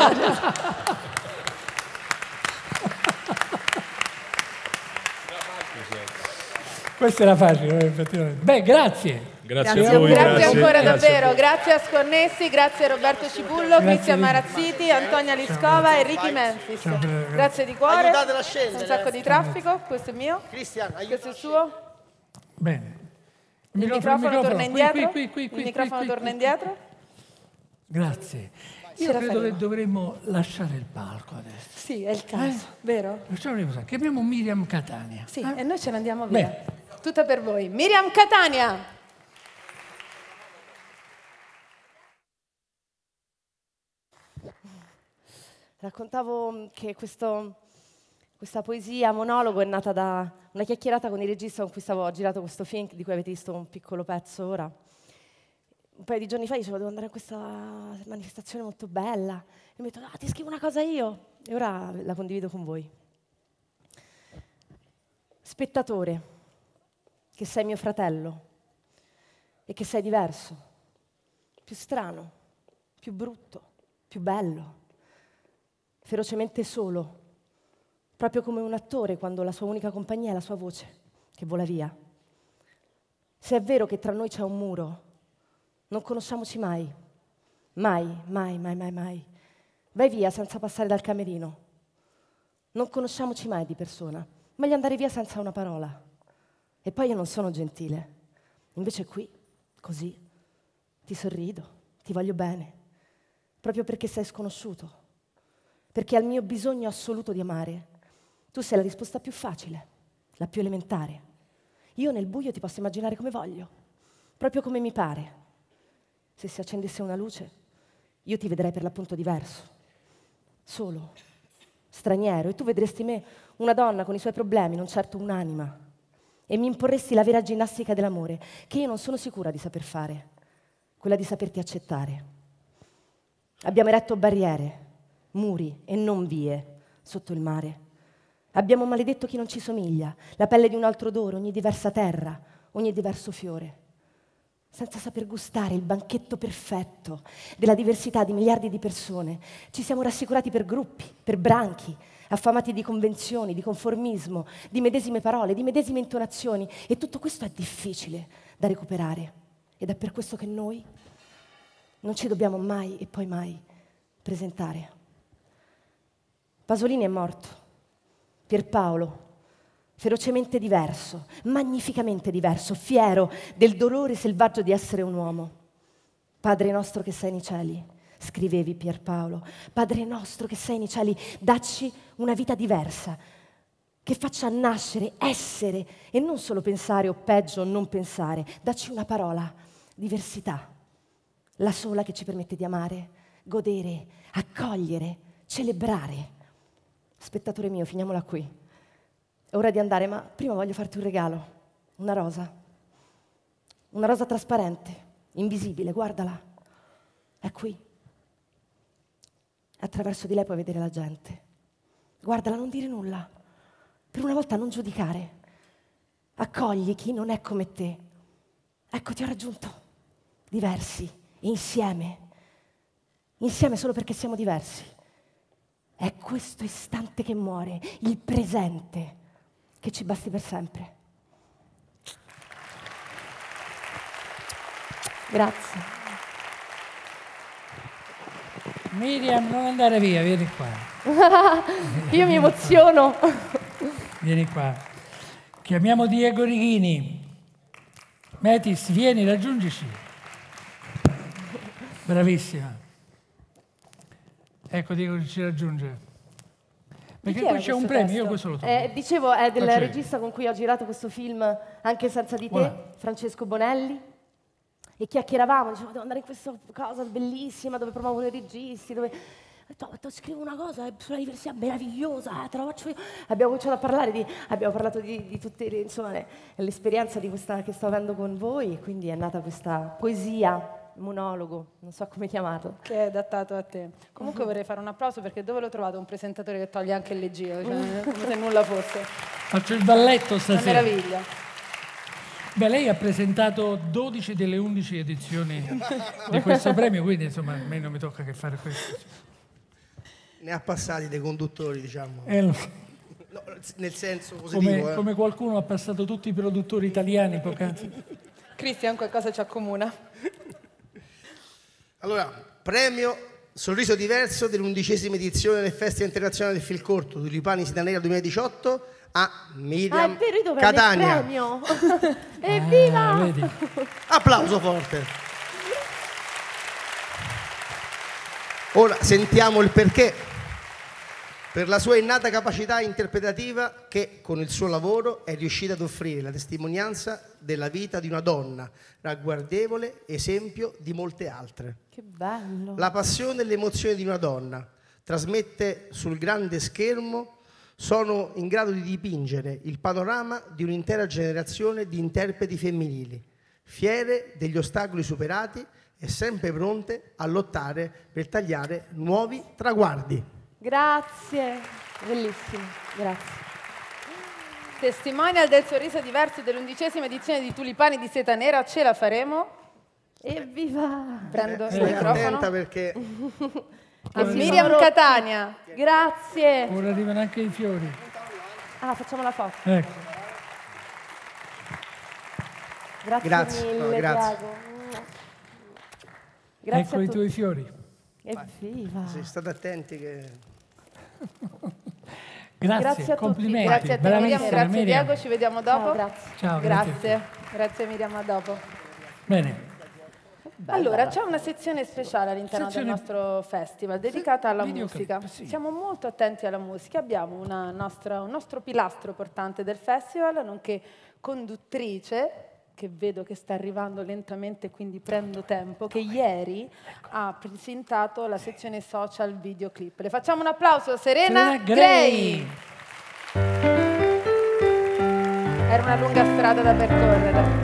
C: Questo era facile, effettivamente. Beh, grazie.
N: Grazie a voi.
D: Grazie ancora davvero. Grazie a Sconnessi, grazie a Roberto Cipullo, Cristian Marazziti, Antonia Liscova e Ricky Memphis. Grazie di cuore.
Q: Aiutatela a scendere.
D: C'è un sacco di traffico. Questo è mio.
Q: Cristian,
D: questo è il suo.
C: Bene.
D: Il microfono torna indietro.
C: Qui,
D: il microfono torna indietro.
C: Grazie. Io credo che dovremmo lasciare il palco adesso.
D: Sì, è il caso, vero?
C: Facciamo una cosa, chiamiamo Miriam Catania.
D: Sì, e noi ce ne andiamo via. Tutta per voi. Miriam Catania. Raccontavo che questa poesia, monologo, è nata da una chiacchierata con il regista con cui ho girato questo film, di cui avete visto un piccolo pezzo ora. Un paio di giorni fa dicevo, devo andare a questa manifestazione molto bella. E mi ho detto, ti scrivo una cosa io. E ora la condivido con voi. Spettatore, che sei mio fratello e che sei diverso, più strano, più brutto, più bello, ferocemente solo, proprio come un attore quando la sua unica compagnia è la sua voce, che vola via. Se è vero che tra noi c'è un muro, non conosciamoci mai, mai. Vai via senza passare dal camerino. Non conosciamoci mai di persona, meglio andare via senza una parola. E poi io non sono gentile, invece qui, così, ti sorrido, ti voglio bene, proprio perché sei sconosciuto, perché al mio bisogno assoluto di amare, tu sei la risposta più facile, la più elementare. Io nel buio ti posso immaginare come voglio, proprio come mi pare. Se si accendesse una luce, io ti vedrei per l'appunto diverso, solo, straniero, e tu vedresti me una donna con i suoi problemi, non certo un'anima, e mi imporresti la vera ginnastica dell'amore, che io non sono sicura di saper fare, quella di saperti accettare. Abbiamo eretto barriere, muri e non vie sotto il mare. Abbiamo maledetto chi non ci somiglia, la pelle di un altro odore, ogni diversa terra, ogni diverso fiore, senza saper gustare il banchetto perfetto della diversità di miliardi di persone. Ci siamo rassicurati per gruppi, per branchi, affamati di convenzioni, di conformismo, di medesime parole, di medesime intonazioni, e tutto questo è difficile da recuperare, ed è per questo che noi non ci dobbiamo mai e poi mai presentare. Pasolini è morto, Pierpaolo ferocemente diverso, magnificamente diverso, fiero del dolore selvaggio di essere un uomo. Padre nostro che sei nei cieli, scrivevi Pierpaolo, Padre nostro che sei nei cieli, dacci una vita diversa, che faccia nascere, essere, e non solo pensare o peggio non pensare. Dacci una parola, diversità, la sola che ci permette di amare, godere, accogliere, celebrare. Spettatore mio, finiamola qui. È ora di andare, ma prima voglio farti un regalo, una rosa trasparente, invisibile, guardala, è qui. Attraverso di lei puoi vedere la gente. Guardala, non dire nulla, per una volta non giudicare. Accogli chi non è come te. Ecco, ti ho raggiunto, diversi, insieme solo perché siamo diversi. È questo istante che muore, il presente, che ci basti per sempre. Grazie.
C: Miriam, non andare via, vieni qua.
D: Io mi emoziono.
C: Vieni qua. Chiamiamo Diego Righini. Metis, vieni, raggiungici. Bravissima. Ecco Diego che ci raggiunge. Perché qui c'è un premio, io questo lo trovo.
D: Dicevo, è del regista con cui ho girato questo film, Anche senza di te, Francesco Bonelli. E chiacchieravamo, dicevo, devo andare in questa cosa bellissima dove promuovono i registi, dove... Ho detto, scrivo una cosa sulla diversità meravigliosa, te la faccio io. Abbiamo cominciato a parlare abbiamo parlato di tutte l'esperienza di questa che sto avendo con voi, e quindi è nata questa poesia
F: monologo, non so come chiamarlo.
D: Che è adattato a te. Comunque vorrei fare un applauso perché dove l'ho trovato un presentatore che toglie anche il leggio, cioè, come se nulla fosse.
C: Faccio il balletto stasera.
D: Una meraviglia.
C: Beh, lei ha presentato 12 delle 11 edizioni di questo premio, quindi insomma a me non mi tocca che fare questo.
Q: Ne ha passati dei conduttori, diciamo. No, nel senso positivo.
C: Come qualcuno ha passato tutti i produttori italiani poc'anzi.
D: Cristian qualcosa ci accomuna.
Q: Allora, premio Sorriso Diverso dell'11ª edizione del Festival Internazionale del Film Corto Tulipani Seta Nera 2018 a Miriam Catania.
F: Il premio. Evviva!
C: Vedi.
Q: Applauso forte. Ora sentiamo il perché. Per la sua innata capacità interpretativa che con il suo lavoro è riuscita ad offrire la testimonianza della vita di una donna, ragguardevole esempio di molte altre.
F: Che bello!
Q: La passione e l'emozione di una donna trasmette sul grande schermo, sono in grado di dipingere il panorama di un'intera generazione di interpreti femminili, fiere degli ostacoli superati e sempre pronte a lottare per tagliare nuovi traguardi.
F: Grazie, bellissimo, grazie.
D: Testimonial del sorriso diverso dell'11ª edizione di Tulipani di Seta Nera, ce la faremo.
F: Evviva!
D: Prendo il
Q: Stai
D: microfono.
Q: attenta perché...
D: Miriam Catania.
F: Grazie.
C: Ora arrivano anche i fiori.
F: Ah, facciamo la foto.
C: Ecco.
F: Grazie mille,
Q: no, grazie.
F: Tiago. Grazie
C: Ecco
F: a
C: i
F: tutti.
C: tuoi fiori.
F: Evviva!
Q: Sì, state attenti che...
C: Grazie,
F: a
C: complimenti.
F: tutti.
D: Grazie a te Miriam,
C: Bravissima,
D: grazie
C: Miriam.
D: Diego, ci vediamo dopo.
F: Ciao, grazie.
C: Ciao,
D: Grazie, grazie Miriam, a dopo.
C: Bene.
D: Allora, c'è una sezione speciale all'interno del
C: Sezione-
D: nostro festival dedicata alla
C: videoclip,
D: musica.
C: sì.
D: Siamo molto attenti alla musica, abbiamo un nostro pilastro portante del festival, nonché conduttrice, che vedo che sta arrivando lentamente, quindi prendo tempo, che ieri ha presentato la sezione social videoclip. Le facciamo un applauso, Serena Gray. Era una lunga strada da percorrere.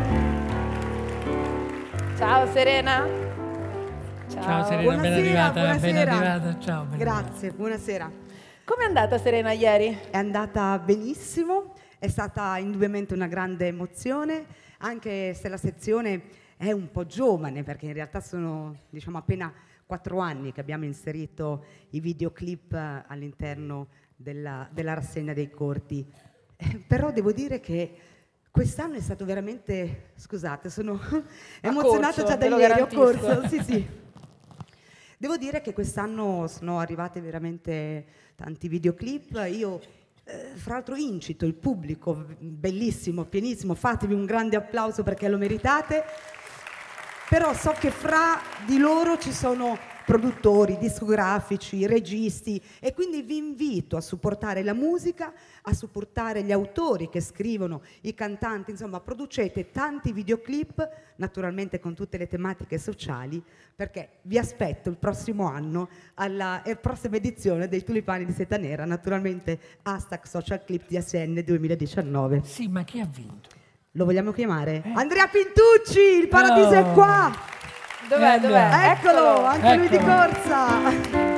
D: Ciao Serena.
C: Ciao Serena, ben arrivata, ben arrivata. Ciao. ben
T: Grazie, buonasera.
D: Com'è andata Serena ieri?
T: È andata benissimo, è stata indubbiamente una grande emozione, anche se la sezione è un po' giovane, perché in realtà sono appena 4 anni che abbiamo inserito i videoclip all'interno della rassegna dei corti. Però devo dire che quest'anno è stato veramente, scusate, sono emozionata già da ieri, ho corso, sì. Devo dire che quest'anno sono arrivate veramente tanti videoclip, io fra l'altro incito il pubblico, bellissimo, pienissimo, fatevi un grande applauso perché lo meritate, però so che fra di loro ci sono produttori, discografici, registi e quindi vi invito a supportare la musica, a supportare gli autori che scrivono, i cantanti, insomma producete tanti videoclip, naturalmente con tutte le tematiche sociali, perché vi aspetto il prossimo anno alla prossima edizione dei Tulipani di Seta Nera, naturalmente #socialclipdsn 2019.
C: Sì, ma chi ha vinto?
T: Lo vogliamo chiamare? Andrea Pintucci, il paradiso è qua!
D: Dov'è?
T: Eccolo, anche lui di corsa!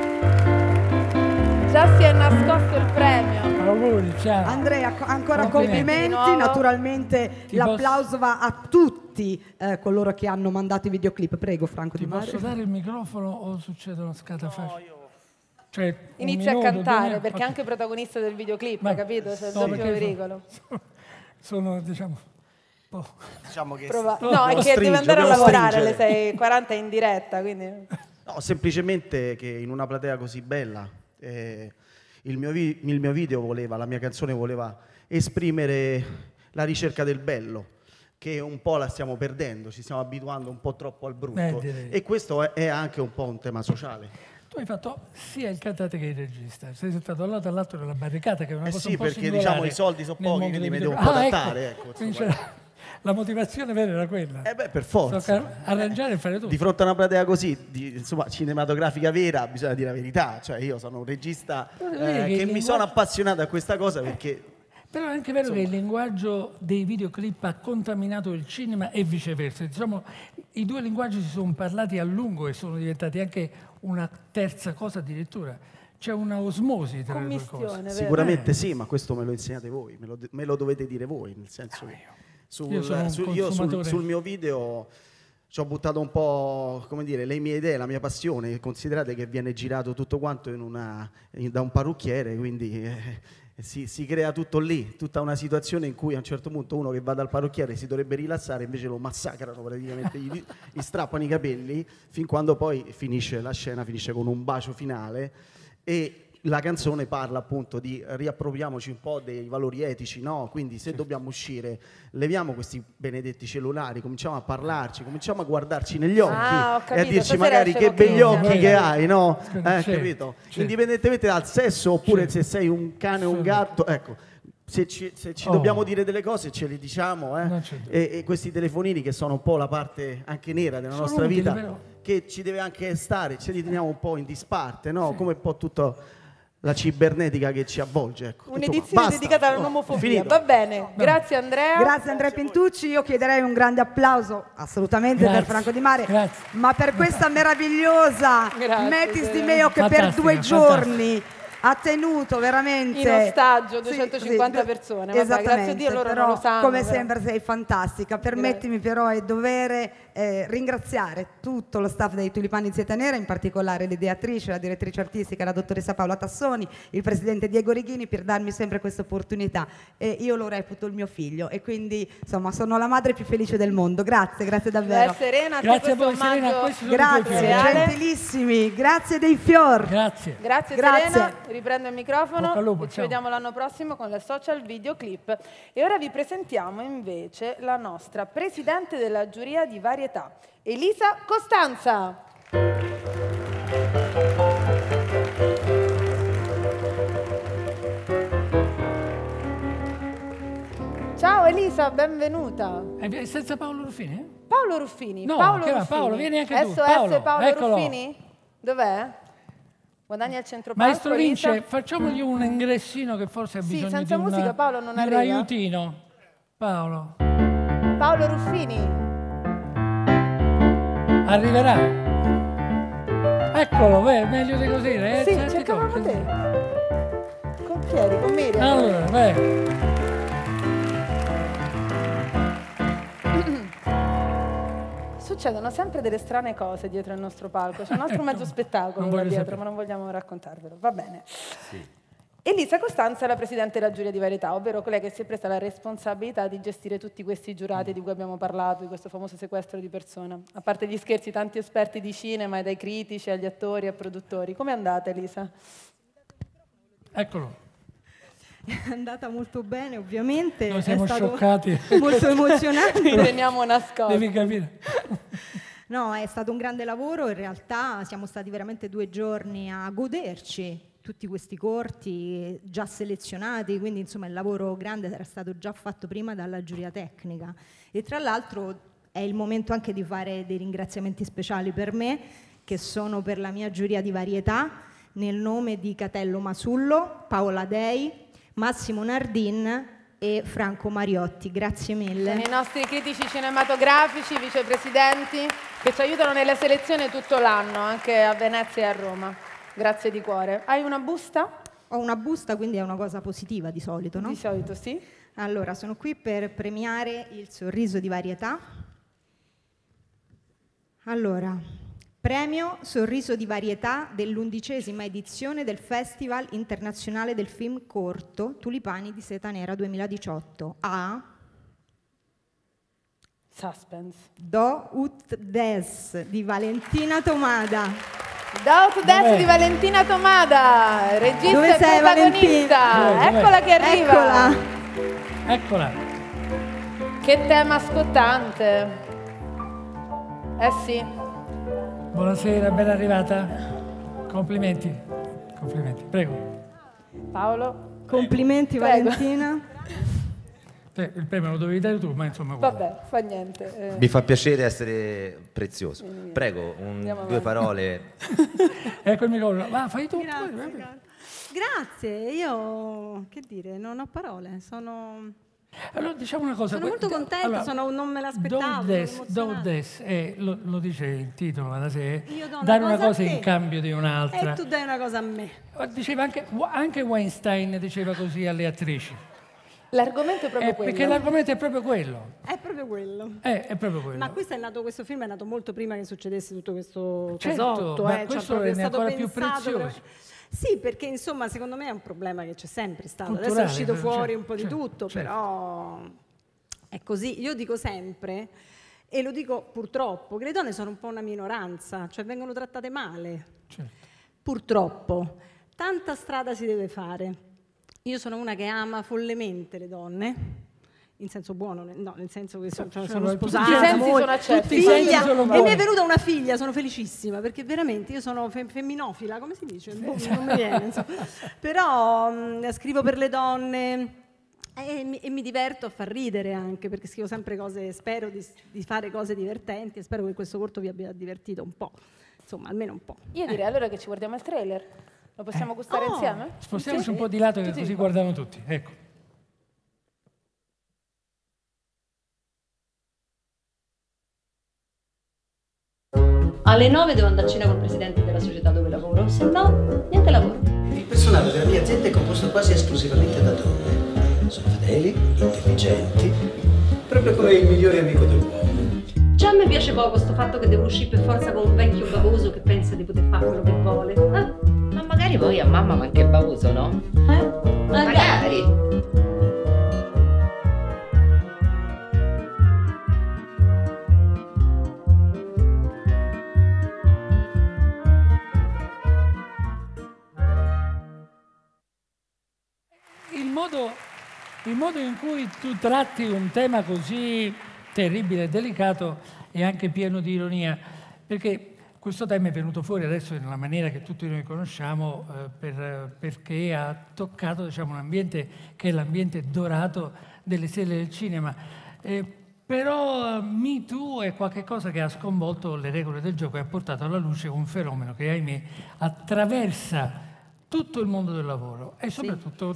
D: Già si è nascosto il premio.
C: Auguri, ciao.
T: Andrea, ancora complimenti, naturalmente l'applauso va a tutti coloro che hanno mandato i videoclip. Prego Franco Di Mario.
C: Posso dare il microfono o succedono scatafasci? Cioè,
D: Inizia a
C: minuto,
D: cantare
C: 2
D: perché è
C: ok.
D: anche protagonista del videoclip,
C: Ma-
D: capito? C'è il
C: no,
D: doppio
C: perché
D: pericolo.
C: Sono, diciamo, un po'...
Q: Diciamo che
D: No, è che deve andare a lavorare alle 6:40 in diretta, quindi...
U: No, semplicemente che in una platea così bella il mio video voleva, la mia canzone voleva esprimere la ricerca del bello, che un po' la stiamo perdendo, ci stiamo abituando un po' troppo al brutto
C: direi.
U: e questo è anche un po' un tema sociale.
C: Tu hai fatto sia il cantante che il regista, sei stato al lato e all'altro della barricata, che è una cosa
U: sì,
C: un po'
U: perché
C: singolare
U: diciamo i soldi sono
C: nel
U: pochi,
C: mondo
U: quindi
C: dei
U: mi devo un
C: videoclip.
U: po' adattare. Ecco,
C: Quindi
U: insomma.
C: la motivazione vera era quella.
U: Per forza.
C: Tocca arrangiare e fare tutto.
U: Di fronte a una platea così, insomma, cinematografica vera, bisogna dire la verità. Cioè, io sono un regista che mi sono appassionato a questa cosa perché...
C: Però è anche vero che il linguaggio dei videoclip ha contaminato il cinema e viceversa. Diciamo, i due linguaggi si sono parlati a lungo e sono diventati anche una terza cosa addirittura. C'è una osmosi tra le due cose.
U: Sicuramente sì, ma questo me lo insegnate voi, me lo dovete dire voi, nel senso che io sul mio video ci ho buttato un po', come dire, le mie idee, la mia passione. Considerate che viene girato tutto quanto da un parrucchiere, quindi si crea tutto lì, tutta una situazione in cui a un certo punto uno che va dal parrucchiere si dovrebbe rilassare, invece lo massacrano praticamente, gli strappano i capelli, fin quando poi la scena finisce con un bacio finale. E la canzone parla appunto di riappropriamoci un po' dei valori etici, no? Quindi se dobbiamo uscire, leviamo questi benedetti cellulari, cominciamo a parlarci, cominciamo a guardarci negli occhi e a dirci magari che begli occhi che hai, no? Capito? Indipendentemente dal sesso, oppure se sei un cane o un gatto, ecco. Se ci dobbiamo dire delle cose ce le diciamo, e questi telefonini che sono un po' la parte anche nera della nostra vita, che ci deve anche stare, ce li teniamo un po' in disparte, no? Come un po' tutta la cibernetica che ci avvolge. Ecco,
D: un'edizione dedicata all'omofobia. Va bene, grazie Andrea.
T: Grazie Andrea Pintucci, io chiederei un grande applauso assolutamente per Franco Di Mare, ma per questa meravigliosa Metis Di Meo che per 2 giorni ha tenuto veramente
D: in ostaggio 250 persone. Vabbè, grazie a Dio loro non lo sanno.
T: Come sempre sei fantastica. Permettimi però, è dovere ringraziare tutto lo staff dei Tulipani Zeta Nera, in particolare l'ideatrice, la direttrice artistica, la dottoressa Paola Tassoni, il presidente Diego Righini, per darmi sempre questa opportunità, e io lo reputo il mio figlio e quindi insomma sono la madre più felice del mondo. Grazie davvero.
D: Serena,
C: grazie a voi Serena,
T: grazie, gentilissimi, grazie dei fior.
C: Grazie
D: Serena, riprendo il microfono e ci vediamo l'anno prossimo con la social videoclip. E ora vi presentiamo invece la nostra presidente della giuria di varietà, Elisa Costanza. Ciao Elisa, benvenuta.
C: È senza Paolo Ruffini?
D: Paolo Ruffini.
C: No,
D: Paolo
C: che va?
D: Ruffini.
C: Paolo, vieni anche tu.
D: SOS Paolo
C: eccolo.
D: Ruffini? Dov'è? Guadagni al centropalco.
C: Maestro Vince, facciamogli un ingressino che forse ha bisogno
D: senza
C: di
D: musica Paolo non
C: un
D: arriva.
C: aiutino. Paolo
D: Ruffini.
C: Arriverà. Eccolo, meglio di così.
D: Sì, cercavamo te. Con Pieri, con Miriam.
C: Allora, vai.
D: Succedono sempre delle strane cose dietro il nostro palco. C'è un altro mezzo spettacolo là dietro, ma non vogliamo raccontarvelo. Va bene. Sì. Elisa Costanza è la presidente della giuria di varietà, ovvero quella che si è presa la responsabilità di gestire tutti questi giurati di cui abbiamo parlato, di questo famoso sequestro di persona. A parte gli scherzi, tanti esperti di cinema, dai critici agli attori e produttori. Com'è andata, Elisa?
C: Eccolo.
J: È andata molto bene, ovviamente.
C: Noi siamo
J: è stato
C: scioccati.
J: Molto emozionante.
D: Li teniamo nascosti.
C: Devi capire.
J: No, è stato un grande lavoro, in realtà siamo stati veramente 2 giorni a goderci tutti questi corti già selezionati, quindi insomma il lavoro grande era stato già fatto prima dalla giuria tecnica. E tra l'altro è il momento anche di fare dei ringraziamenti speciali per me, che sono per la mia giuria di varietà, nel nome di Catello Masullo, Paola Dei, Massimo Nardin e Franco Mariotti. Grazie mille.
D: Sono i nostri critici cinematografici, vicepresidenti, che ci aiutano nella selezione tutto l'anno, anche a Venezia e a Roma. Grazie di cuore. Hai una busta?
J: Ho una busta, quindi è una cosa positiva di solito, no?
D: Di solito sì.
J: Allora, sono qui per premiare il sorriso di varietà. Allora, premio Sorriso di varietà dell'11ª edizione del Festival Internazionale del Film Corto Tulipani di Seta Nera 2018 a
D: Suspense.
J: Do Ut Des di Valentina Tomada.
D: Do Ut Des di Valentina Tomada, regista
J: Dove
D: e
J: sei,
D: protagonista.
C: Valentina?
D: Eccola che arriva.
C: Eccola.
D: Che tema scottante. Sì.
C: Buonasera, ben arrivata. Complimenti. Complimenti. Prego.
D: Paolo.
J: Complimenti. Prego. Valentina.
C: Il premio lo dovevi dare tu, ma insomma...
D: Vabbè, fa niente.
H: Mi fa piacere essere prezioso. Prego, 2 parole.
C: Ecco il microfono. Va, fai tu.
J: Grazie. Io, che dire, non ho parole.
C: Allora, diciamo una cosa.
J: Sono molto contenta, non me l'aspettavo.
C: Lo dice il titolo,
J: io
C: dare una cosa in cambio di un'altra.
J: E tu dai una cosa a me.
C: Diceva anche Weinstein diceva così alle attrici.
D: L'argomento è proprio quello.
C: Perché l'argomento è proprio quello.
J: È proprio quello.
C: È proprio quello.
J: Ma questo film è nato molto prima che succedesse tutto questo
C: certo,
J: casotto.
C: Ma questo è ancora più prezioso.
J: Sì, perché insomma secondo me è un problema che c'è sempre stato.
C: Culturale,
J: adesso è uscito fuori un po' di
C: certo,
J: tutto, però è così. Io dico sempre, e lo dico purtroppo, che le donne sono un po' una minoranza, cioè vengono trattate male.
C: Certo.
J: Purtroppo. Tanta strada si deve fare. Io sono una che ama follemente le donne. In senso buono, no, nel senso che sono sposata,
D: tutti i sensi sono accetti.
J: Figlia, e mi è venuta una figlia, sono felicissima perché veramente io sono femminofila, come si dice? Non mi viene, insomma. Però scrivo per le donne e mi diverto a far ridere anche perché scrivo sempre cose, spero di fare cose divertenti e spero che questo corto vi abbia divertito un po', insomma almeno un po'.
D: Io direi allora che ci guardiamo il trailer, lo possiamo gustare insieme?
C: Spostiamoci un po' di lato che così guardano tutti, ecco.
B: Alle 9 devo andare a cena col presidente della società dove lavoro, se no, niente lavoro.
V: Il personale della mia azienda è composto quasi esclusivamente da donne. Sono fedeli, intelligenti, proprio come il migliore amico dell'uomo.
B: Già a me piace poco sto fatto che devo uscire per forza con un vecchio bavoso che pensa di poter fare quello che vuole.
W: Ma magari poi a mamma ma anche bavoso, no? Magari.
C: Il modo in cui tu tratti un tema così terribile e delicato è anche pieno di ironia, perché questo tema è venuto fuori adesso nella maniera che tutti noi conosciamo perché ha toccato, diciamo, un ambiente che è l'ambiente dorato delle stelle del cinema. Però Me Too è qualcosa che ha sconvolto le regole del gioco e ha portato alla luce un fenomeno che, ahimè, attraversa tutto il mondo del lavoro e soprattutto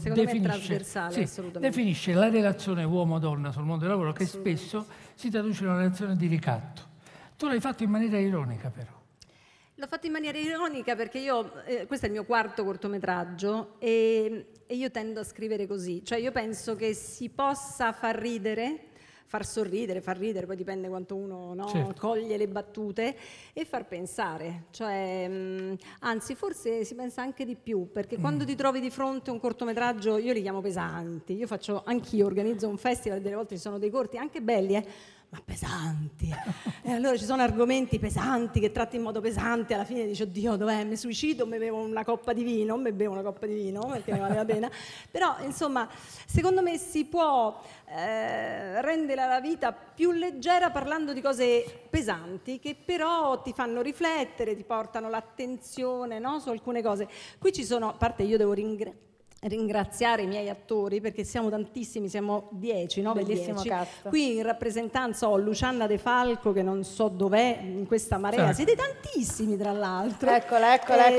C: definisce la relazione uomo-donna sul mondo del lavoro che spesso si traduce in una relazione di ricatto. Tu l'hai fatto in maniera ironica però.
J: L'ho fatto in maniera ironica perché questo è il mio quarto cortometraggio e io tendo a scrivere così, cioè io penso che si possa far ridere, far sorridere, far ridere, poi dipende quanto uno coglie le battute, e far pensare, cioè, anzi forse si pensa anche di più, perché quando ti trovi di fronte a un cortometraggio, io li chiamo pesanti, anch'io organizzo un festival e delle volte ci sono dei corti anche belli, ma pesanti. E allora ci sono argomenti pesanti che tratti in modo pesante, alla fine dici oddio dov'è, mi suicido, mi bevo una coppa di vino, perché ne vale la pena. Però insomma secondo me si può rendere la vita più leggera parlando di cose pesanti che però ti fanno riflettere, ti portano l'attenzione, no? Su alcune cose. Qui ci sono, a parte io devo ringraziare i miei attori perché siamo tantissimi, siamo 10, no?
D: Bellissimo cast.
J: Qui in rappresentanza ho Luciana De Falco che non so dov'è in questa marea, siete tantissimi tra l'altro.
D: Eccola.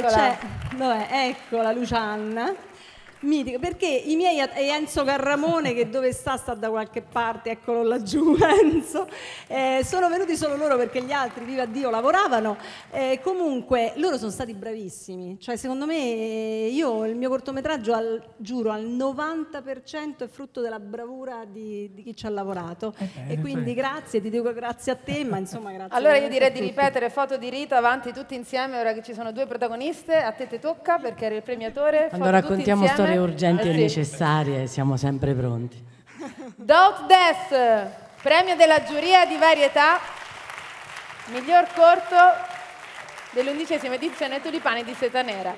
J: Eccola Luciana. Mitica, perché i miei e Enzo Carramone che dove sta da qualche parte, eccolo laggiù Enzo, sono venuti solo loro perché gli altri, viva Dio, lavoravano, comunque loro sono stati bravissimi, cioè secondo me il mio cortometraggio giuro al 90% è frutto della bravura di chi ci ha lavorato e quindi grazie, ti dico grazie a te, ma insomma grazie.
D: Allora io direi di ripetere foto di Rita avanti tutti insieme, ora che ci sono due protagoniste, a te tocca perché eri il premiatore.
X: Quando raccontiamo storie urgenti o necessarie siamo sempre pronti.
D: Dot Death, premio della giuria di varietà, miglior corto dell'11ª edizione Tulipani di Seta Nera.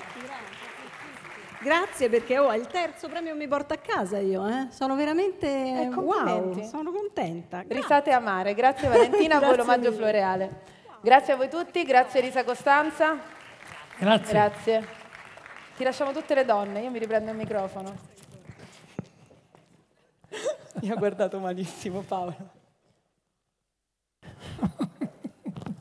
J: Grazie perché il terzo premio mi porta a casa io, sono veramente wow, sono contenta.
D: Risate amare, grazie Valentina, a voi l'omaggio floreale. Grazie a voi tutti, grazie Elisa Costanza. Grazie. Ti lasciamo tutte le donne, io mi riprendo il microfono.
J: Mi ha guardato malissimo Paolo.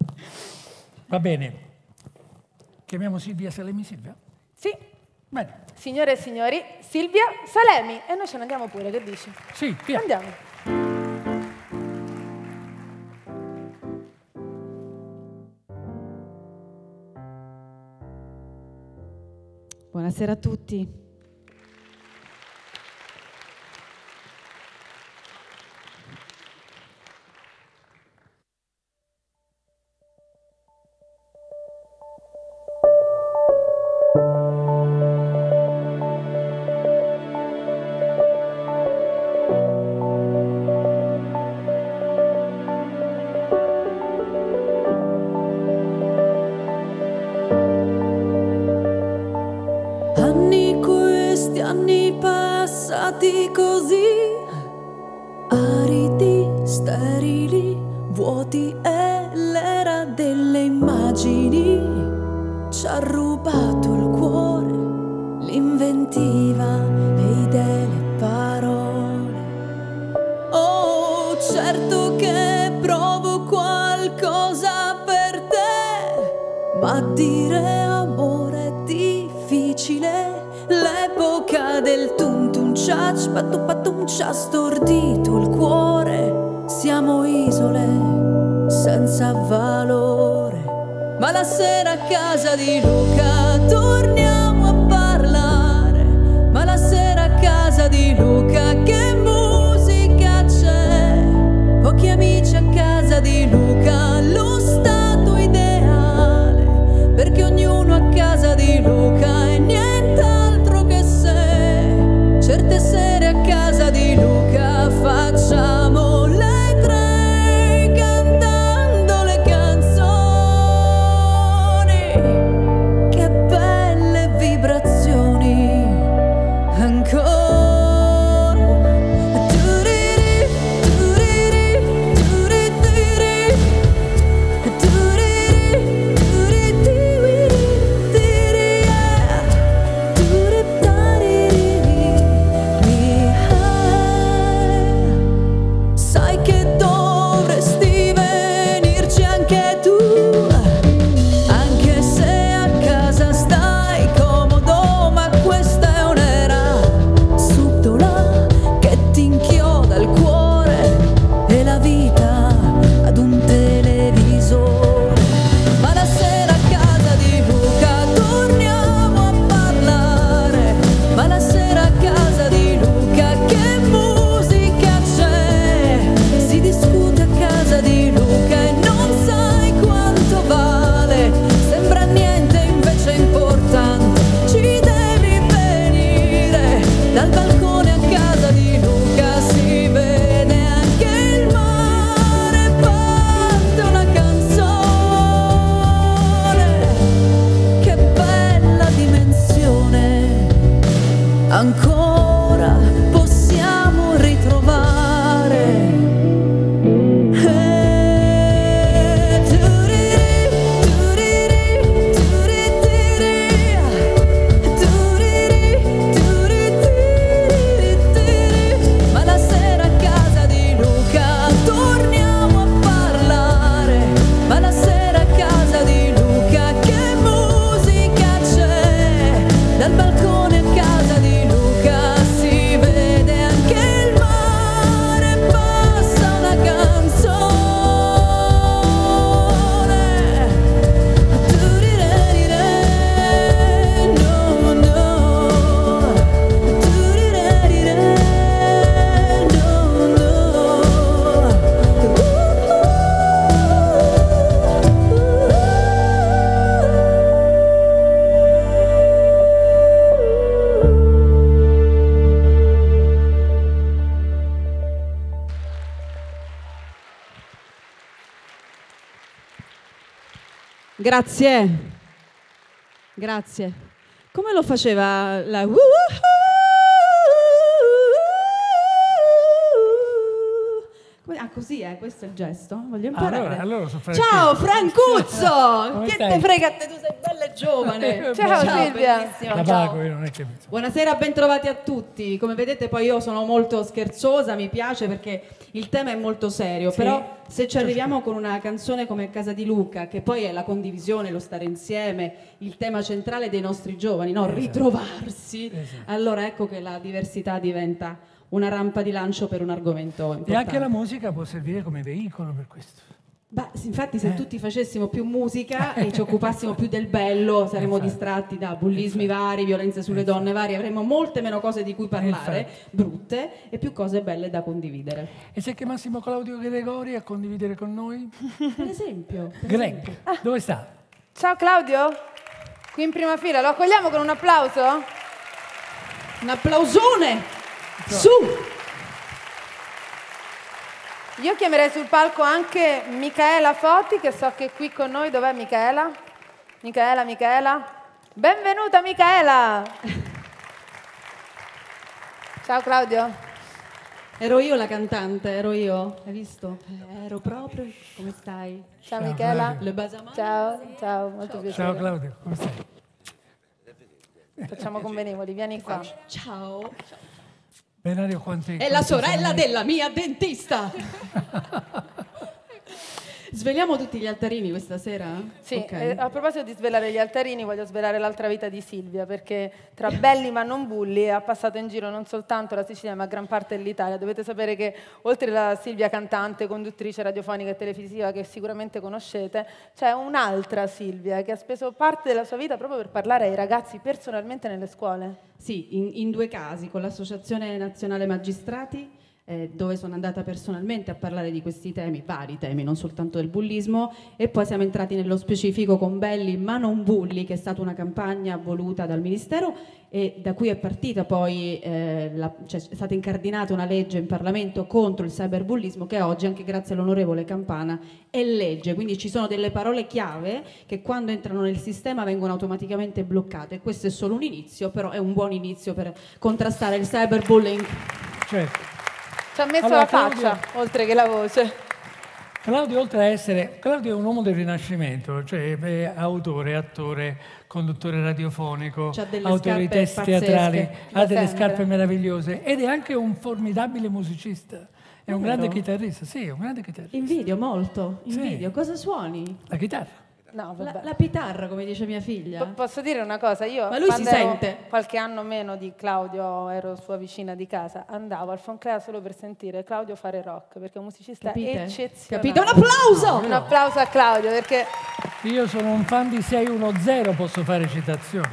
C: Va bene. Chiamiamo Silvia Salemi. Silvia?
D: Sì.
C: Bene.
D: signore e signori, Silvia Salemi. E noi ce ne andiamo pure, che dici?
C: Sì, via.
D: Andiamo.
A: Buonasera a tutti.
E: Anni passati così, aridi, sterili, vuoti, e l'era delle immagini ci ha rubato il cuore, l'inventiva, le idee, le parole. Oh, certo che provo qualcosa per te, ma dire amore è difficile. L'epoca del tum tum ciac, patum patum ci ha stordito il cuore. Siamo isole senza valore, ma la sera a casa di Luca torniamo a parlare. Ma la sera a casa di Luca che musica c'è? Pochi amici a casa di Luca, lo stato ideale, perché ognuno a casa di Luca è niente. Certe sere a casa di Luca facciamo le tre cantando le canzoni. Che belle vibrazioni ancora. Ancora possiamo ritrovare. Ma la sera a casa di Luca torniamo a parlare. Ma la sera a casa di Luca che musica c'è? Dal balcone a casa di Luca si vede anche il mare, passa una canzone. No, no.
R: Grazie. Grazie. Come lo faceva la
A: Ah, così è, questo è il gesto? Voglio imparare.
C: Allora sono
A: Ciao Francuzzo!
C: Come
A: Che
C: stai?
A: te frega a te, tu sei bella e giovane.
D: Ciao Silvia.
A: bellissima,
C: La
A: ciao.
C: pago, io non è che...
A: Buonasera, bentrovati a tutti. Come vedete poi io sono molto scherzosa, mi piace perché il tema è molto serio,
C: Sì.
A: però se ci arriviamo con una canzone come Casa di Luca, che poi è la condivisione, lo stare insieme, il tema centrale dei nostri giovani, no?
C: Esatto.
A: Ritrovarsi,
C: Esatto.
A: allora ecco che la diversità diventa una rampa di lancio per un argomento importante.
C: E anche la musica può servire come veicolo per questo.
A: Beh, infatti se tutti facessimo più musica e ci occupassimo più del bello, saremmo distratti da bullismi vari, violenze sulle donne varie, avremmo molte meno cose di cui parlare, brutte, e più cose belle da condividere.
C: E se chiamassimo Claudio Gregori a condividere con noi?
A: Per esempio.
C: Greg, dove sta?
D: Ciao Claudio, qui in prima fila, lo accogliamo con un applauso?
A: Un applausone! Su!
D: Io chiamerei sul palco anche Micaela Foti, che so che è qui con noi. Dov'è Micaela? Micaela? Benvenuta Micaela! Ciao Claudio.
A: Ero io la cantante, ero io, hai visto? Ero proprio, come stai?
D: Ciao Michela.
A: Le Basamane.
D: Ciao, molto piacere.
C: Ciao Claudio, come stai?
D: Facciamo convenevoli, vieni qua.
A: Ciao.
C: Benario, quanti...
A: È la sorella della mia dentista. Sveliamo tutti gli altarini questa sera?
D: Sì,
A: Ok.
D: a proposito di svelare gli altarini, voglio svelare l'altra vita di Silvia, perché tra belli ma non bulli ha passato in giro non soltanto la Sicilia, ma gran parte dell'Italia. Dovete sapere che oltre alla Silvia cantante, conduttrice radiofonica e televisiva, che sicuramente conoscete, c'è un'altra Silvia che ha speso parte della sua vita proprio per parlare ai ragazzi personalmente nelle scuole.
A: Sì, in due casi, con l'Associazione Nazionale Magistrati, dove sono andata personalmente a parlare di questi temi, vari temi, non soltanto del bullismo, e poi siamo entrati nello specifico con Belli ma non bulli, che è stata una campagna voluta dal Ministero e da cui è partita poi, cioè è stata incardinata una legge in Parlamento contro il cyberbullismo che oggi, anche grazie all'onorevole Campana, è legge. Quindi ci sono delle parole chiave che quando entrano nel sistema vengono automaticamente bloccate. Questo è solo un inizio, però è un buon inizio per contrastare il cyberbullying.
C: Certo.
D: Ci ha messo
C: Allora,
D: la faccia, oltre che la voce.
C: Claudio, oltre a essere... Claudio è un uomo del Rinascimento, cioè è autore, attore, conduttore radiofonico,
A: C'ha delle
C: autore di
A: scarpe
C: testi
A: pazzesche,
C: teatrali,
A: da
C: ha delle
A: sempre.
C: scarpe meravigliose ed è anche un formidabile musicista. È un
A: Davvero?
C: grande chitarrista, sì, è un grande chitarrista.
A: Invidio molto,
C: Sì.
A: invidio. Cosa suoni?
C: La chitarra.
D: No, vabbè.
A: La chitarra, come dice mia figlia.
D: Posso dire una cosa? Io
A: Ma lui
D: quando
A: si
D: ero
A: sente.
D: qualche anno meno di Claudio, ero sua vicina di casa, andavo al Fonclea solo per sentire Claudio fare rock, perché è un musicista
A: Capite?
D: eccezionale.
A: Capite? Un applauso!
D: Un applauso a Claudio, perché
C: Io sono un fan di 610, posso fare citazioni.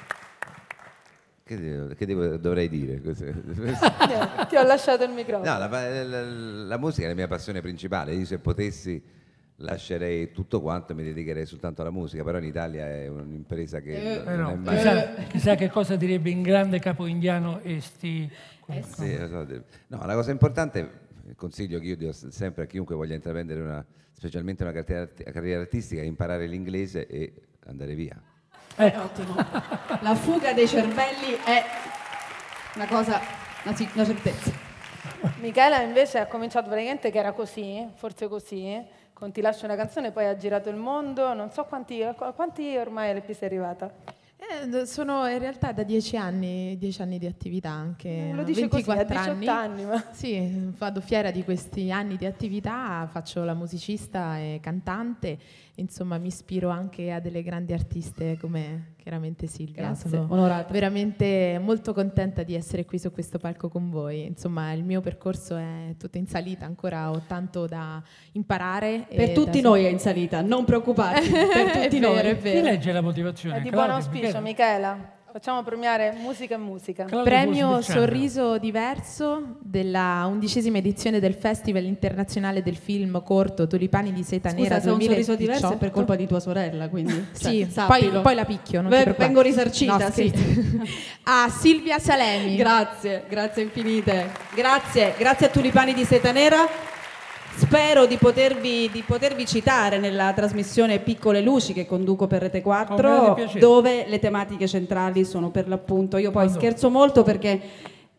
G: Dovrei dire?
D: ti ho lasciato il microfono.
G: No, la musica è la mia passione principale. Io se potessi lascerei tutto quanto e mi dedicherei soltanto alla musica, però in Italia è un'impresa che non è mai...
C: Chissà che cosa direbbe in grande capo indiano
G: Sì, lo so. No, la cosa importante, il consiglio che io do sempre a chiunque voglia intraprendere specialmente una carriera artistica, è imparare l'inglese e andare via.
A: Ottimo. La fuga dei cervelli è una cosa, una certezza.
D: Michela invece ha cominciato praticamente che era così, forse così, con Ti lascio una canzone, poi ha girato il mondo, non so quanti ormai LP sei arrivata?
I: Sono in realtà da 10 anni di attività, anche
D: Lo dice
I: 24
D: così, a 18 anni. Ma...
I: Sì, vado fiera di questi anni di attività, faccio la musicista e cantante, insomma mi ispiro anche a delle grandi artiste come chiaramente Silvia.
A: Grazie,
I: Sono
A: onorata.
I: veramente molto contenta di essere qui su questo palco con voi. Insomma, il mio percorso è tutto in salita, ancora ho tanto da imparare.
A: Per tutti noi è in salita, non preoccuparti, per tutti
I: È vero,
A: noi.
I: è vero.
C: Chi legge la motivazione?
D: È di buon
C: Claudio,
D: auspicio, Michela. Facciamo premiare musica e musica.
I: Premio Sorriso Diverso della 11ª edizione del Festival Internazionale del Film Corto Tulipani di Seta
A: Scusa,
I: Nera
A: se ho un
I: 2018.
A: sorriso diverso è per colpa di tua sorella, quindi
I: Sì,
A: sappilo.
I: poi la picchio, non ti preoccupare.
A: Vengo risarcita,
I: No,
A: sì.
I: A Silvia Salemi.
A: Grazie infinite. Grazie a Tulipani di Seta Nera. Spero di potervi citare nella trasmissione Piccole Luci che conduco per Rete 4, dove le tematiche centrali sono per l'appunto. Io poi scherzo molto perché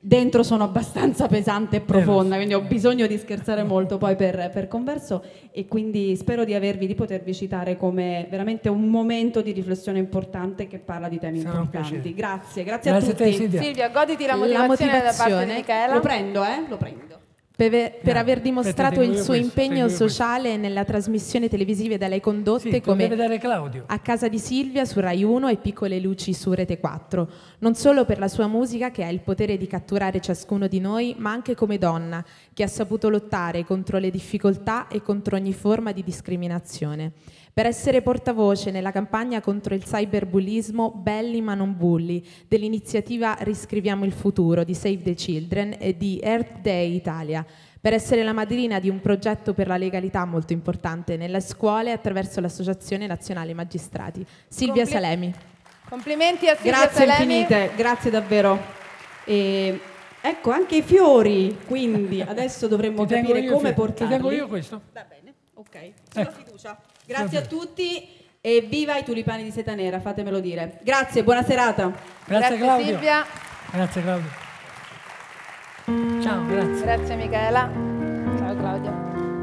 A: dentro sono abbastanza pesante e profonda, quindi ho bisogno di scherzare molto poi per converso, e quindi spero di potervi citare come veramente un momento di riflessione importante che parla di temi importanti. Grazie a tutti.
D: Silvia, goditi la motivazione da parte di Michaela.
A: Lo prendo.
I: Per aver dimostrato il suo impegno sociale nella trasmissione televisive da lei condotte come A casa di Silvia su Rai 1 e Piccole luci su Rete 4, non solo per la sua musica che ha il potere di catturare ciascuno di noi, ma anche come donna che ha saputo lottare contro le difficoltà e contro ogni forma di discriminazione. Per essere portavoce nella campagna contro il cyberbullismo Belli ma non bulli dell'iniziativa Riscriviamo il futuro di Save the Children e di Earth Day Italia, per essere la madrina di un progetto per la legalità molto importante nelle scuole attraverso l'Associazione Nazionale Magistrati. Silvia Salemi.
D: Complimenti a Silvia
A: Grazie
D: Salemi.
A: infinite, grazie davvero. E ecco anche i fiori, quindi adesso dovremmo capire come portarli.
C: Ti tengo io questo?
A: Va bene, ok, sulla fiducia. Grazie a tutti e viva i tulipani di seta nera, fatemelo dire. Grazie, buona serata.
C: Grazie Claudio.
D: Silvia.
C: Grazie Claudio. Ciao, grazie.
D: Grazie Michaela. Ciao Claudio.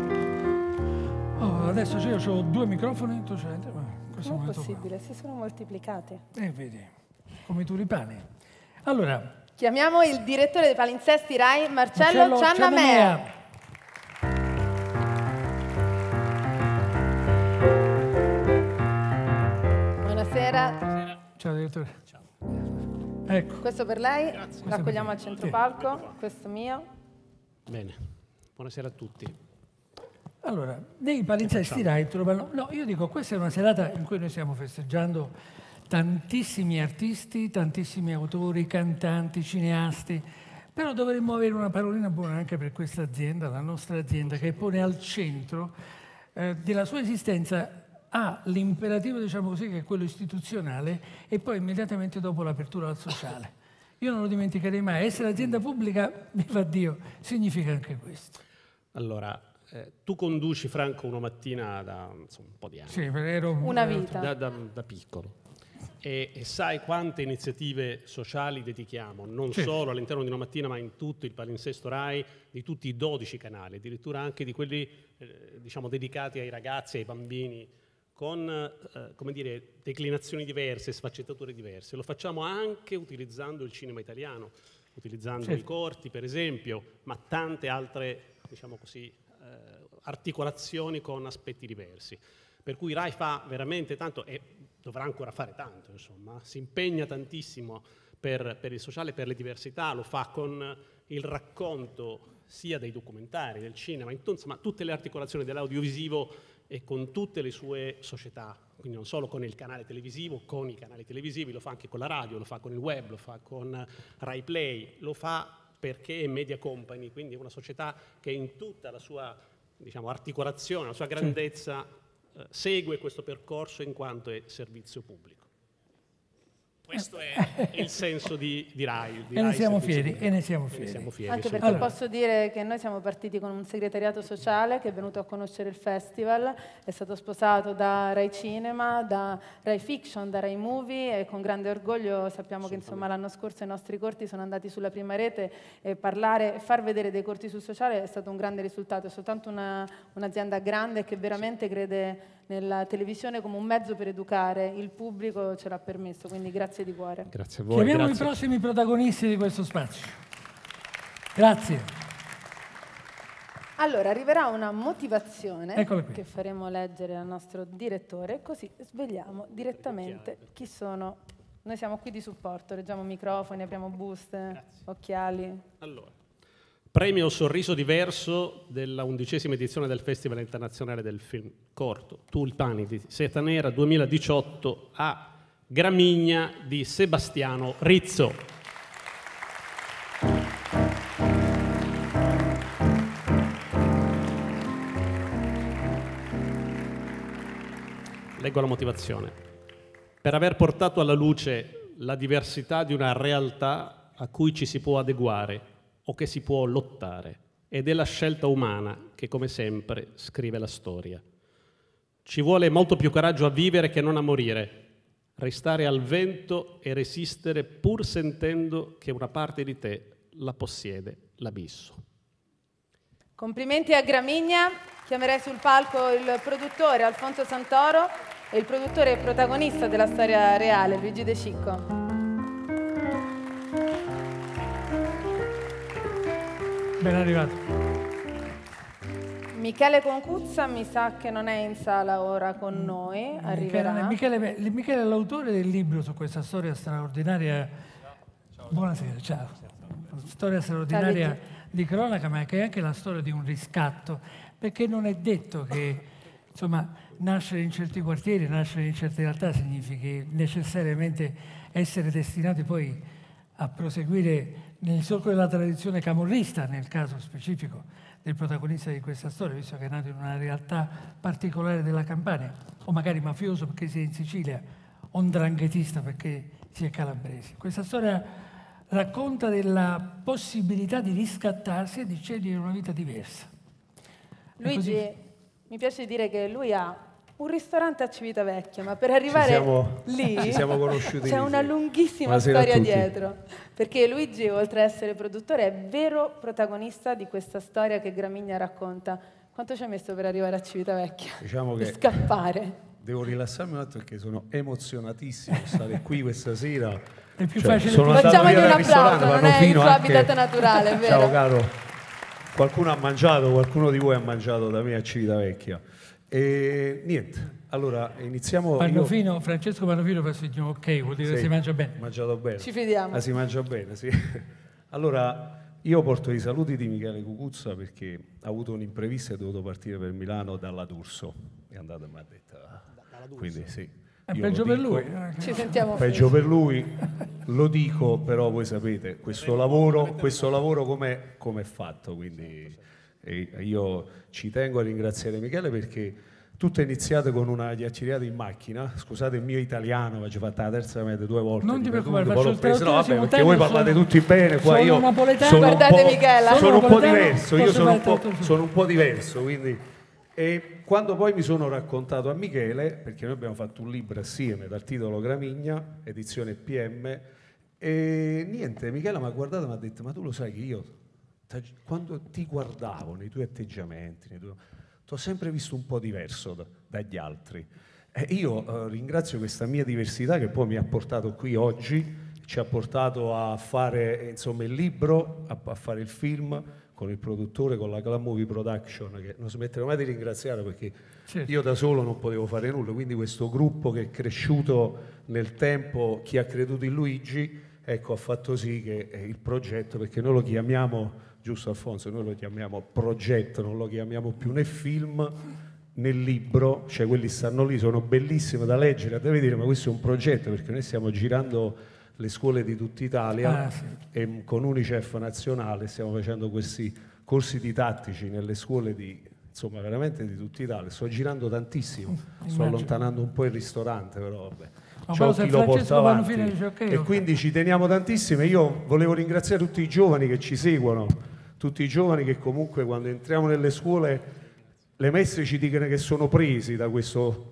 C: Oh, adesso io ho 2 microfoni in questo
D: Non è
C: momento.
D: possibile, si sono moltiplicati.
C: Vedi, come i tulipani. Allora,
D: Chiamiamo il direttore dei palinsesti Rai, Marcello Ciannamea. Buonasera.
C: Ciao direttore. Ciao. Ecco.
D: Questo per lei,
C: Grazie.
D: l'accogliamo al centropalco, questo mio.
K: Bene, buonasera a tutti.
C: Allora, nei palinsesti Rai trovano... No, io dico, questa è una serata in cui noi stiamo festeggiando tantissimi artisti, tantissimi autori, cantanti, cineasti, però dovremmo avere una parolina buona anche per questa azienda, la nostra azienda, che pone al centro della sua esistenza ha l'imperativo, diciamo così, che è quello istituzionale, e poi immediatamente dopo l'apertura al sociale. Io non lo dimenticherei mai, essere azienda pubblica, viva Dio, significa anche questo.
K: Allora, tu conduci Franco una mattina da insomma, un po' di anni.
C: Sì, ero
D: una vita.
K: Da piccolo. E sai quante iniziative sociali dedichiamo, non solo all'interno di una mattina, ma in tutto il palinsesto Rai, di tutti i 12 canali, addirittura anche di quelli diciamo, dedicati ai ragazzi, ai bambini, con come dire, declinazioni diverse, sfaccettature diverse. Lo facciamo anche utilizzando il cinema italiano, utilizzando i corti, per esempio, ma tante altre, diciamo così, articolazioni con aspetti diversi. Per cui Rai fa veramente tanto e dovrà ancora fare tanto, insomma. Si impegna tantissimo per il sociale, per le diversità, lo fa con il racconto sia dei documentari, del cinema, insomma tutte le articolazioni dell'audiovisivo e con tutte le sue società, quindi non solo con il canale televisivo, con i canali televisivi, lo fa anche con la radio, lo fa con il web, lo fa con Rai Play, lo fa perché è Media Company, quindi è una società che in tutta la sua, diciamo, articolazione, la sua grandezza, segue questo percorso in quanto è servizio pubblico. Questo è il senso di Rai.
C: E ne siamo fieri, e ne siamo fieri.
D: Anche perché posso dire che noi siamo partiti con un segretariato sociale che è venuto a conoscere il festival, è stato sposato da Rai Cinema, da Rai Fiction, da Rai Movie, e con grande orgoglio sappiamo che insomma l'anno scorso i nostri corti sono andati sulla prima rete e far vedere dei corti sul sociale è stato un grande risultato. È soltanto un'azienda grande che veramente crede nella televisione come un mezzo per educare il pubblico, ce l'ha permesso, quindi grazie di cuore.
K: Grazie a voi.
C: Chiamiamo
K: grazie.
C: i prossimi protagonisti di questo spazio. Grazie.
D: Allora, arriverà una motivazione
C: Eccola qui.
D: che faremo leggere al nostro direttore, così svegliamo direttamente chi sono. Noi siamo qui di supporto, reggiamo microfoni, apriamo buste, occhiali.
K: Allora, premio Sorriso Diverso della 11ª edizione del Festival Internazionale del Film Corto, Tulipani di Seta Nera 2018 a Gramigna di Sebastiano Rizzo. Leggo la motivazione. Per aver portato alla luce la diversità di una realtà a cui ci si può adeguare o che si può lottare, ed è la scelta umana che, come sempre, scrive la storia. Ci vuole molto più coraggio a vivere che non a morire, restare al vento e resistere pur sentendo che una parte di te la possiede l'abisso.
D: Complimenti a Gramigna. Chiamerei sul palco il produttore Alfonso Santoro e il produttore e protagonista della storia reale, Luigi De Cicco.
C: Ben arrivato.
D: Michele Concuzza mi sa che non è in sala ora con noi, arriverà.
C: Michele è l'autore del libro su questa storia straordinaria. Buonasera, ciao. Storia straordinaria di cronaca, ma che è anche la storia di un riscatto, perché non è detto che, insomma, nascere in certi quartieri, nascere in certe realtà significhi necessariamente essere destinati poi a proseguire nel solco della tradizione camorrista, nel caso specifico del protagonista di questa storia, visto che è nato in una realtà particolare della Campania, o magari mafioso perché si è in Sicilia, o ndranghetista perché si è calabrese. Questa storia racconta della possibilità di riscattarsi e di scegliere una vita diversa.
D: Luigi, mi piace dire che lui ha un ristorante a Civitavecchia, ma per arrivare lì
L: ci siamo conosciuti
D: c'è una lunghissima storia dietro, perché Luigi, oltre ad essere produttore, è vero protagonista di questa storia che Gramigna racconta. Quanto ci hai messo per arrivare a Civitavecchia?
L: Diciamo
D: per
L: che
D: scappare.
L: Devo rilassarmi un attimo perché sono emozionatissimo stare qui questa sera.
C: È più facile.
D: Facciamogli un applauso, non è il suo habitat naturale, è vero?
L: Ciao caro. Qualcuno ha mangiato, qualcuno di voi ha mangiato da me a Civitavecchia. E niente, allora iniziamo.
C: Pannofino, Francesco Pannofino fa segno ok, vuol dire che si mangia bene.
L: Mangiato bene.
D: Ci fidiamo.
L: Si mangia bene, sì. Allora, io porto i saluti di Michele Cucuzza perché ha avuto un imprevisto e è dovuto partire per Milano dalla D'Urso. È andato e mi ha detto. Quindi sì.
C: È peggio per lui.
D: Ci sentiamo.
L: Peggio per lui, lo dico, però voi sapete, questo lavoro come è fatto, quindi io ci tengo a ringraziare Michele perché tutto è iniziato con una chiacchierata in macchina, scusate il mio italiano, ma ci ho fatto la terza media 2 volte.
C: Non ti preoccupare, faccio il traduttore
L: no, vabbè, perché voi parlate tutti bene, qua io
D: guardate Michela.
L: sono un po' diverso, io sono un po' diverso, quindi... E quando poi mi sono raccontato a Michele, perché noi abbiamo fatto un libro assieme dal titolo Gramigna, edizione PM, e niente, Michele mi ha guardato e mi ha detto, ma tu lo sai che io, quando ti guardavo nei tuoi atteggiamenti, ti ho sempre visto un po' diverso dagli altri. E io ringrazio questa mia diversità che poi mi ha portato qui oggi, ci ha portato a fare insomma il libro, a fare il film, con il produttore, con la Club Movie Production, che non smetterò mai di ringraziare perché io da solo non potevo fare nulla, quindi questo gruppo che è cresciuto nel tempo, chi ha creduto in Luigi, ecco, ha fatto sì che il progetto, perché noi lo chiamiamo, giusto Alfonso, noi lo chiamiamo progetto, non lo chiamiamo più né film né libro, cioè quelli stanno lì, sono bellissimi da leggere, da vedere, ma questo è un progetto perché noi stiamo girando le scuole di tutta Italia e con Unicef nazionale stiamo facendo questi corsi didattici nelle scuole di, insomma, veramente di tutta Italia. Sto girando tantissimo, sto allontanando un po' il ristorante, però vabbè. C'ho chi lo porta avanti e quindi ci teniamo tantissimo. Io volevo ringraziare tutti i giovani che ci seguono, tutti i giovani che comunque quando entriamo nelle scuole le maestre ci dicono che sono presi da questo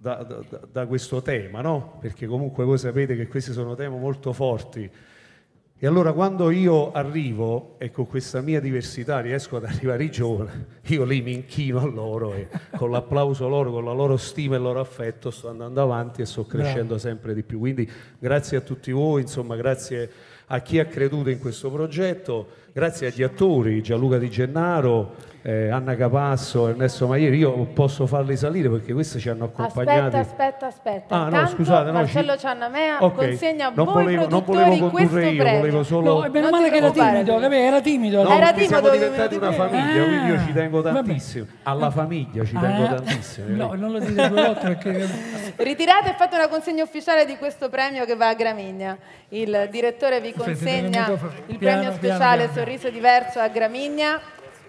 L: tema, no? Perché comunque voi sapete che questi sono temi molto forti e allora quando io arrivo e con questa mia diversità riesco ad arrivare ai giovani, io lì mi inchino a loro e con l'applauso loro, con la loro stima e il loro affetto sto andando avanti e sto crescendo sempre di più, quindi grazie a tutti voi, insomma grazie a chi ha creduto in questo progetto, grazie agli attori, Gianluca Di Gennaro, Anna Capasso, Ernesto Maieri, io posso farli salire perché questi ci hanno accompagnati.
D: Aspetta.
L: No, scusate,
D: Marcello Ciannamea consegna a voi
L: non volevo condurre io, volevo solo...
C: No, meno male che era timido, era timido.
L: No, era timido, siamo diventati una famiglia, quindi io ci tengo tantissimo. Alla famiglia ci tengo tantissimo.
C: No, non lo dite 2 volte perché...
D: Ritirate e fate una consegna ufficiale di questo premio che va a Gramigna. Il direttore vi consegna il premio speciale Sorriso Diverso a Gramigna.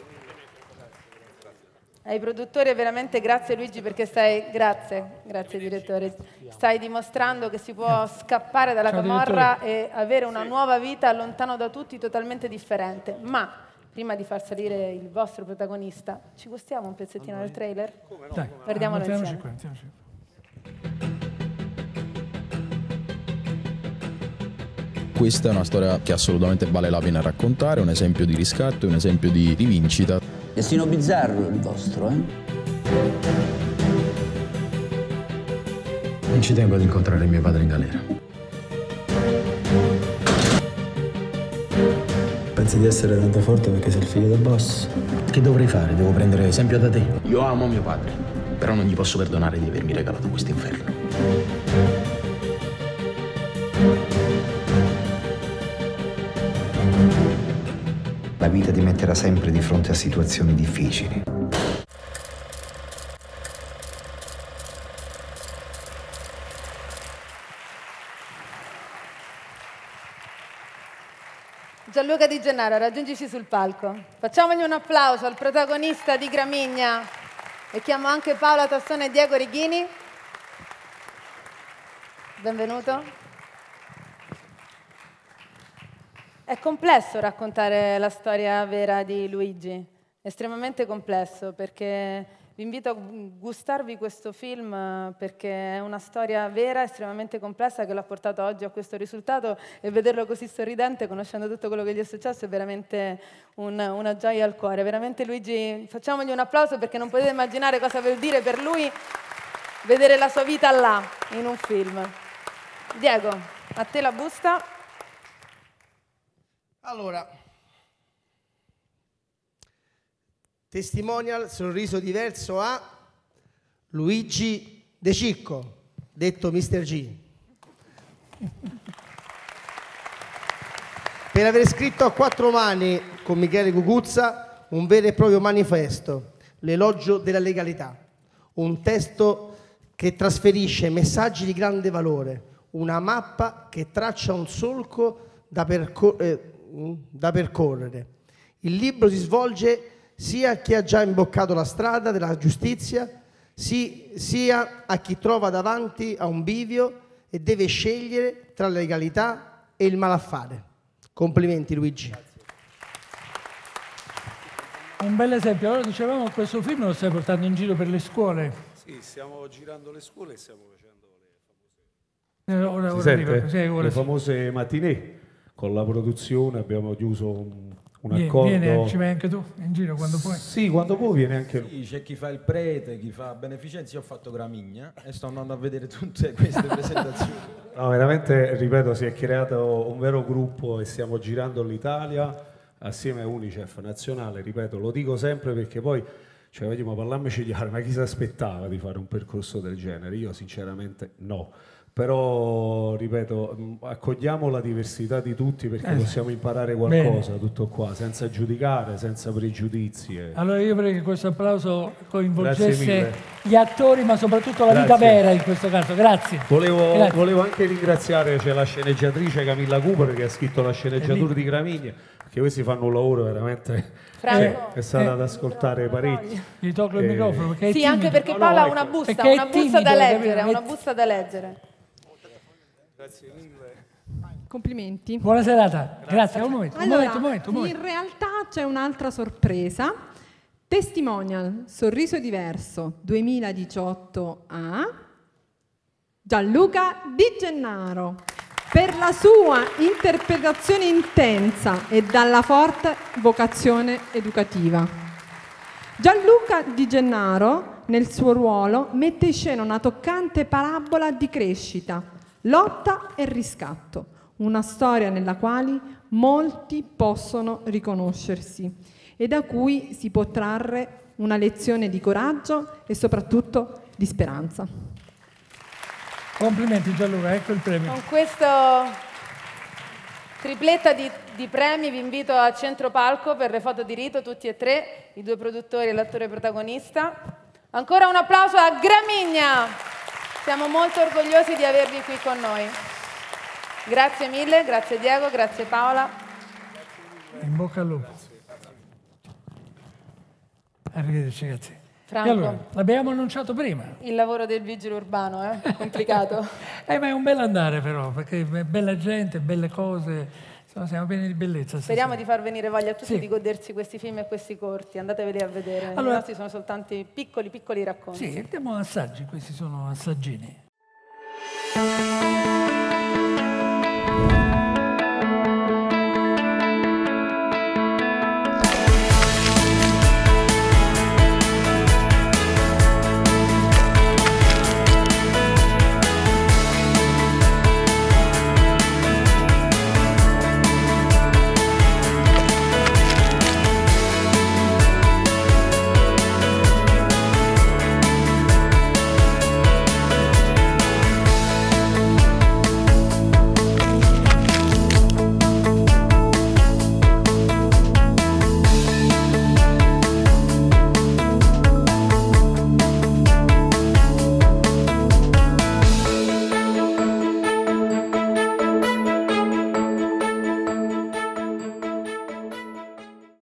D: Ai produttori veramente grazie Luigi perché grazie direttore, stai dimostrando che si può scappare dalla camorra e avere una nuova vita lontano da tutti, totalmente differente. Ma prima di far salire il vostro protagonista, ci gustiamo un pezzettino del trailer?
C: Dai,
D: guardiamolo insieme.
M: questa è una storia che assolutamente vale la pena raccontare, un esempio di riscatto, un esempio di rivincita.
O: Destino bizzarro il vostro, eh?
V: Non ci tengo ad incontrare mio padre in galera. Pensi di essere tanto forte perché sei il figlio del boss? Che dovrei fare? Devo prendere esempio da te?
M: Io amo mio padre, però non gli posso perdonare di avermi regalato questo inferno.
V: La vita ti metterà sempre di fronte a situazioni difficili.
D: Gianluca Di Gennaro, raggiungici sul palco. Facciamogli un applauso al protagonista di Gramigna e chiamo anche Paola Tassone e Diego Righini. Benvenuto. È complesso raccontare la storia vera di Luigi, estremamente complesso, perché vi invito a gustarvi questo film perché è una storia vera, estremamente complessa, che l'ha portato oggi a questo risultato, e vederlo così sorridente, conoscendo tutto quello che gli è successo, è veramente una gioia al cuore. Veramente Luigi, facciamogli un applauso, perché non potete immaginare cosa vuol dire per lui vedere la sua vita là, in un film. Diego, a te la busta.
Q: Allora, testimonial, sorriso diverso a Luigi De Cicco, detto Mr. G. Per aver scritto a quattro mani con Michele Cucuzza un vero e proprio manifesto, l'elogio della legalità, un testo che trasferisce messaggi di grande valore, una mappa che traccia un solco da percorrere. Il libro si svolge sia a chi ha già imboccato la strada della giustizia, sia a chi trova davanti a un bivio e deve scegliere tra la legalità e il malaffare. Complimenti Luigi.
C: Un bel esempio. Allora dicevamo che questo film lo stai portando in giro per le scuole.
L: Sì, stiamo girando le scuole e stiamo facendo le famose matinée. Con la produzione abbiamo chiuso un accordo.
C: Ci vai anche tu in giro quando puoi?
L: Sì, quando puoi viene anche lui.
P: Sì, c'è chi fa il prete, chi fa beneficenza. Io ho fatto Gramigna e sto andando a vedere tutte queste presentazioni.
L: No, veramente, ripeto, si è creato un vero gruppo e stiamo girando l'Italia assieme a Unicef nazionale. Ripeto, lo dico sempre perché poi vediamo, parliamoci chiaro, ma chi si aspettava di fare un percorso del genere? Io sinceramente no. Però, ripeto, accogliamo la diversità di tutti perché possiamo imparare qualcosa, tutto qua, senza giudicare, senza pregiudizi.
C: Allora io vorrei che questo applauso coinvolgesse gli attori, ma soprattutto la vita vera in questo caso. Grazie.
L: Volevo anche ringraziare la sceneggiatrice Camilla Cooper che ha scritto la sceneggiatura di Gramigna, che questi fanno un lavoro veramente è stata ad ascoltare parecchio.
C: Gli tocco il microfono perché è
D: sì,
C: timido.
D: anche perché Paola ha una busta da leggere, una busta da leggere.
L: Grazie mille.
R: Complimenti.
C: Buona serata. Grazie. Un momento.
R: In realtà c'è un'altra sorpresa. Testimonial Sorriso Diverso 2018 a Gianluca Di Gennaro per la sua interpretazione intensa e dalla forte vocazione educativa. Gianluca Di Gennaro, nel suo ruolo, mette in scena una toccante parabola di crescita, lotta e riscatto, una storia nella quale molti possono riconoscersi e da cui si può trarre una lezione di coraggio e soprattutto di speranza.
C: Complimenti Gianluca, ecco il premio.
D: Con questo tripletta di premi vi invito a centro palco per le foto di rito, tutti e tre, i due produttori e l'attore protagonista. Ancora un applauso a Gramigna! Siamo molto orgogliosi di avervi qui con noi. Grazie mille, grazie Diego, grazie Paola.
C: In bocca al lupo. Arrivederci, grazie.
D: Franco.
C: E allora, l'abbiamo annunciato prima.
D: Il lavoro del vigile urbano, complicato.
C: Ma è un bel andare però, perché è bella gente, belle cose, insomma, siamo pieni di bellezza.
D: Speriamo di far venire voglia a tutti di godersi questi film e questi corti, andateveli a vedere.
C: Allora,
D: i nostri sono soltanto piccoli racconti.
C: Sì, abbiamo assaggi, questi sono assaggini.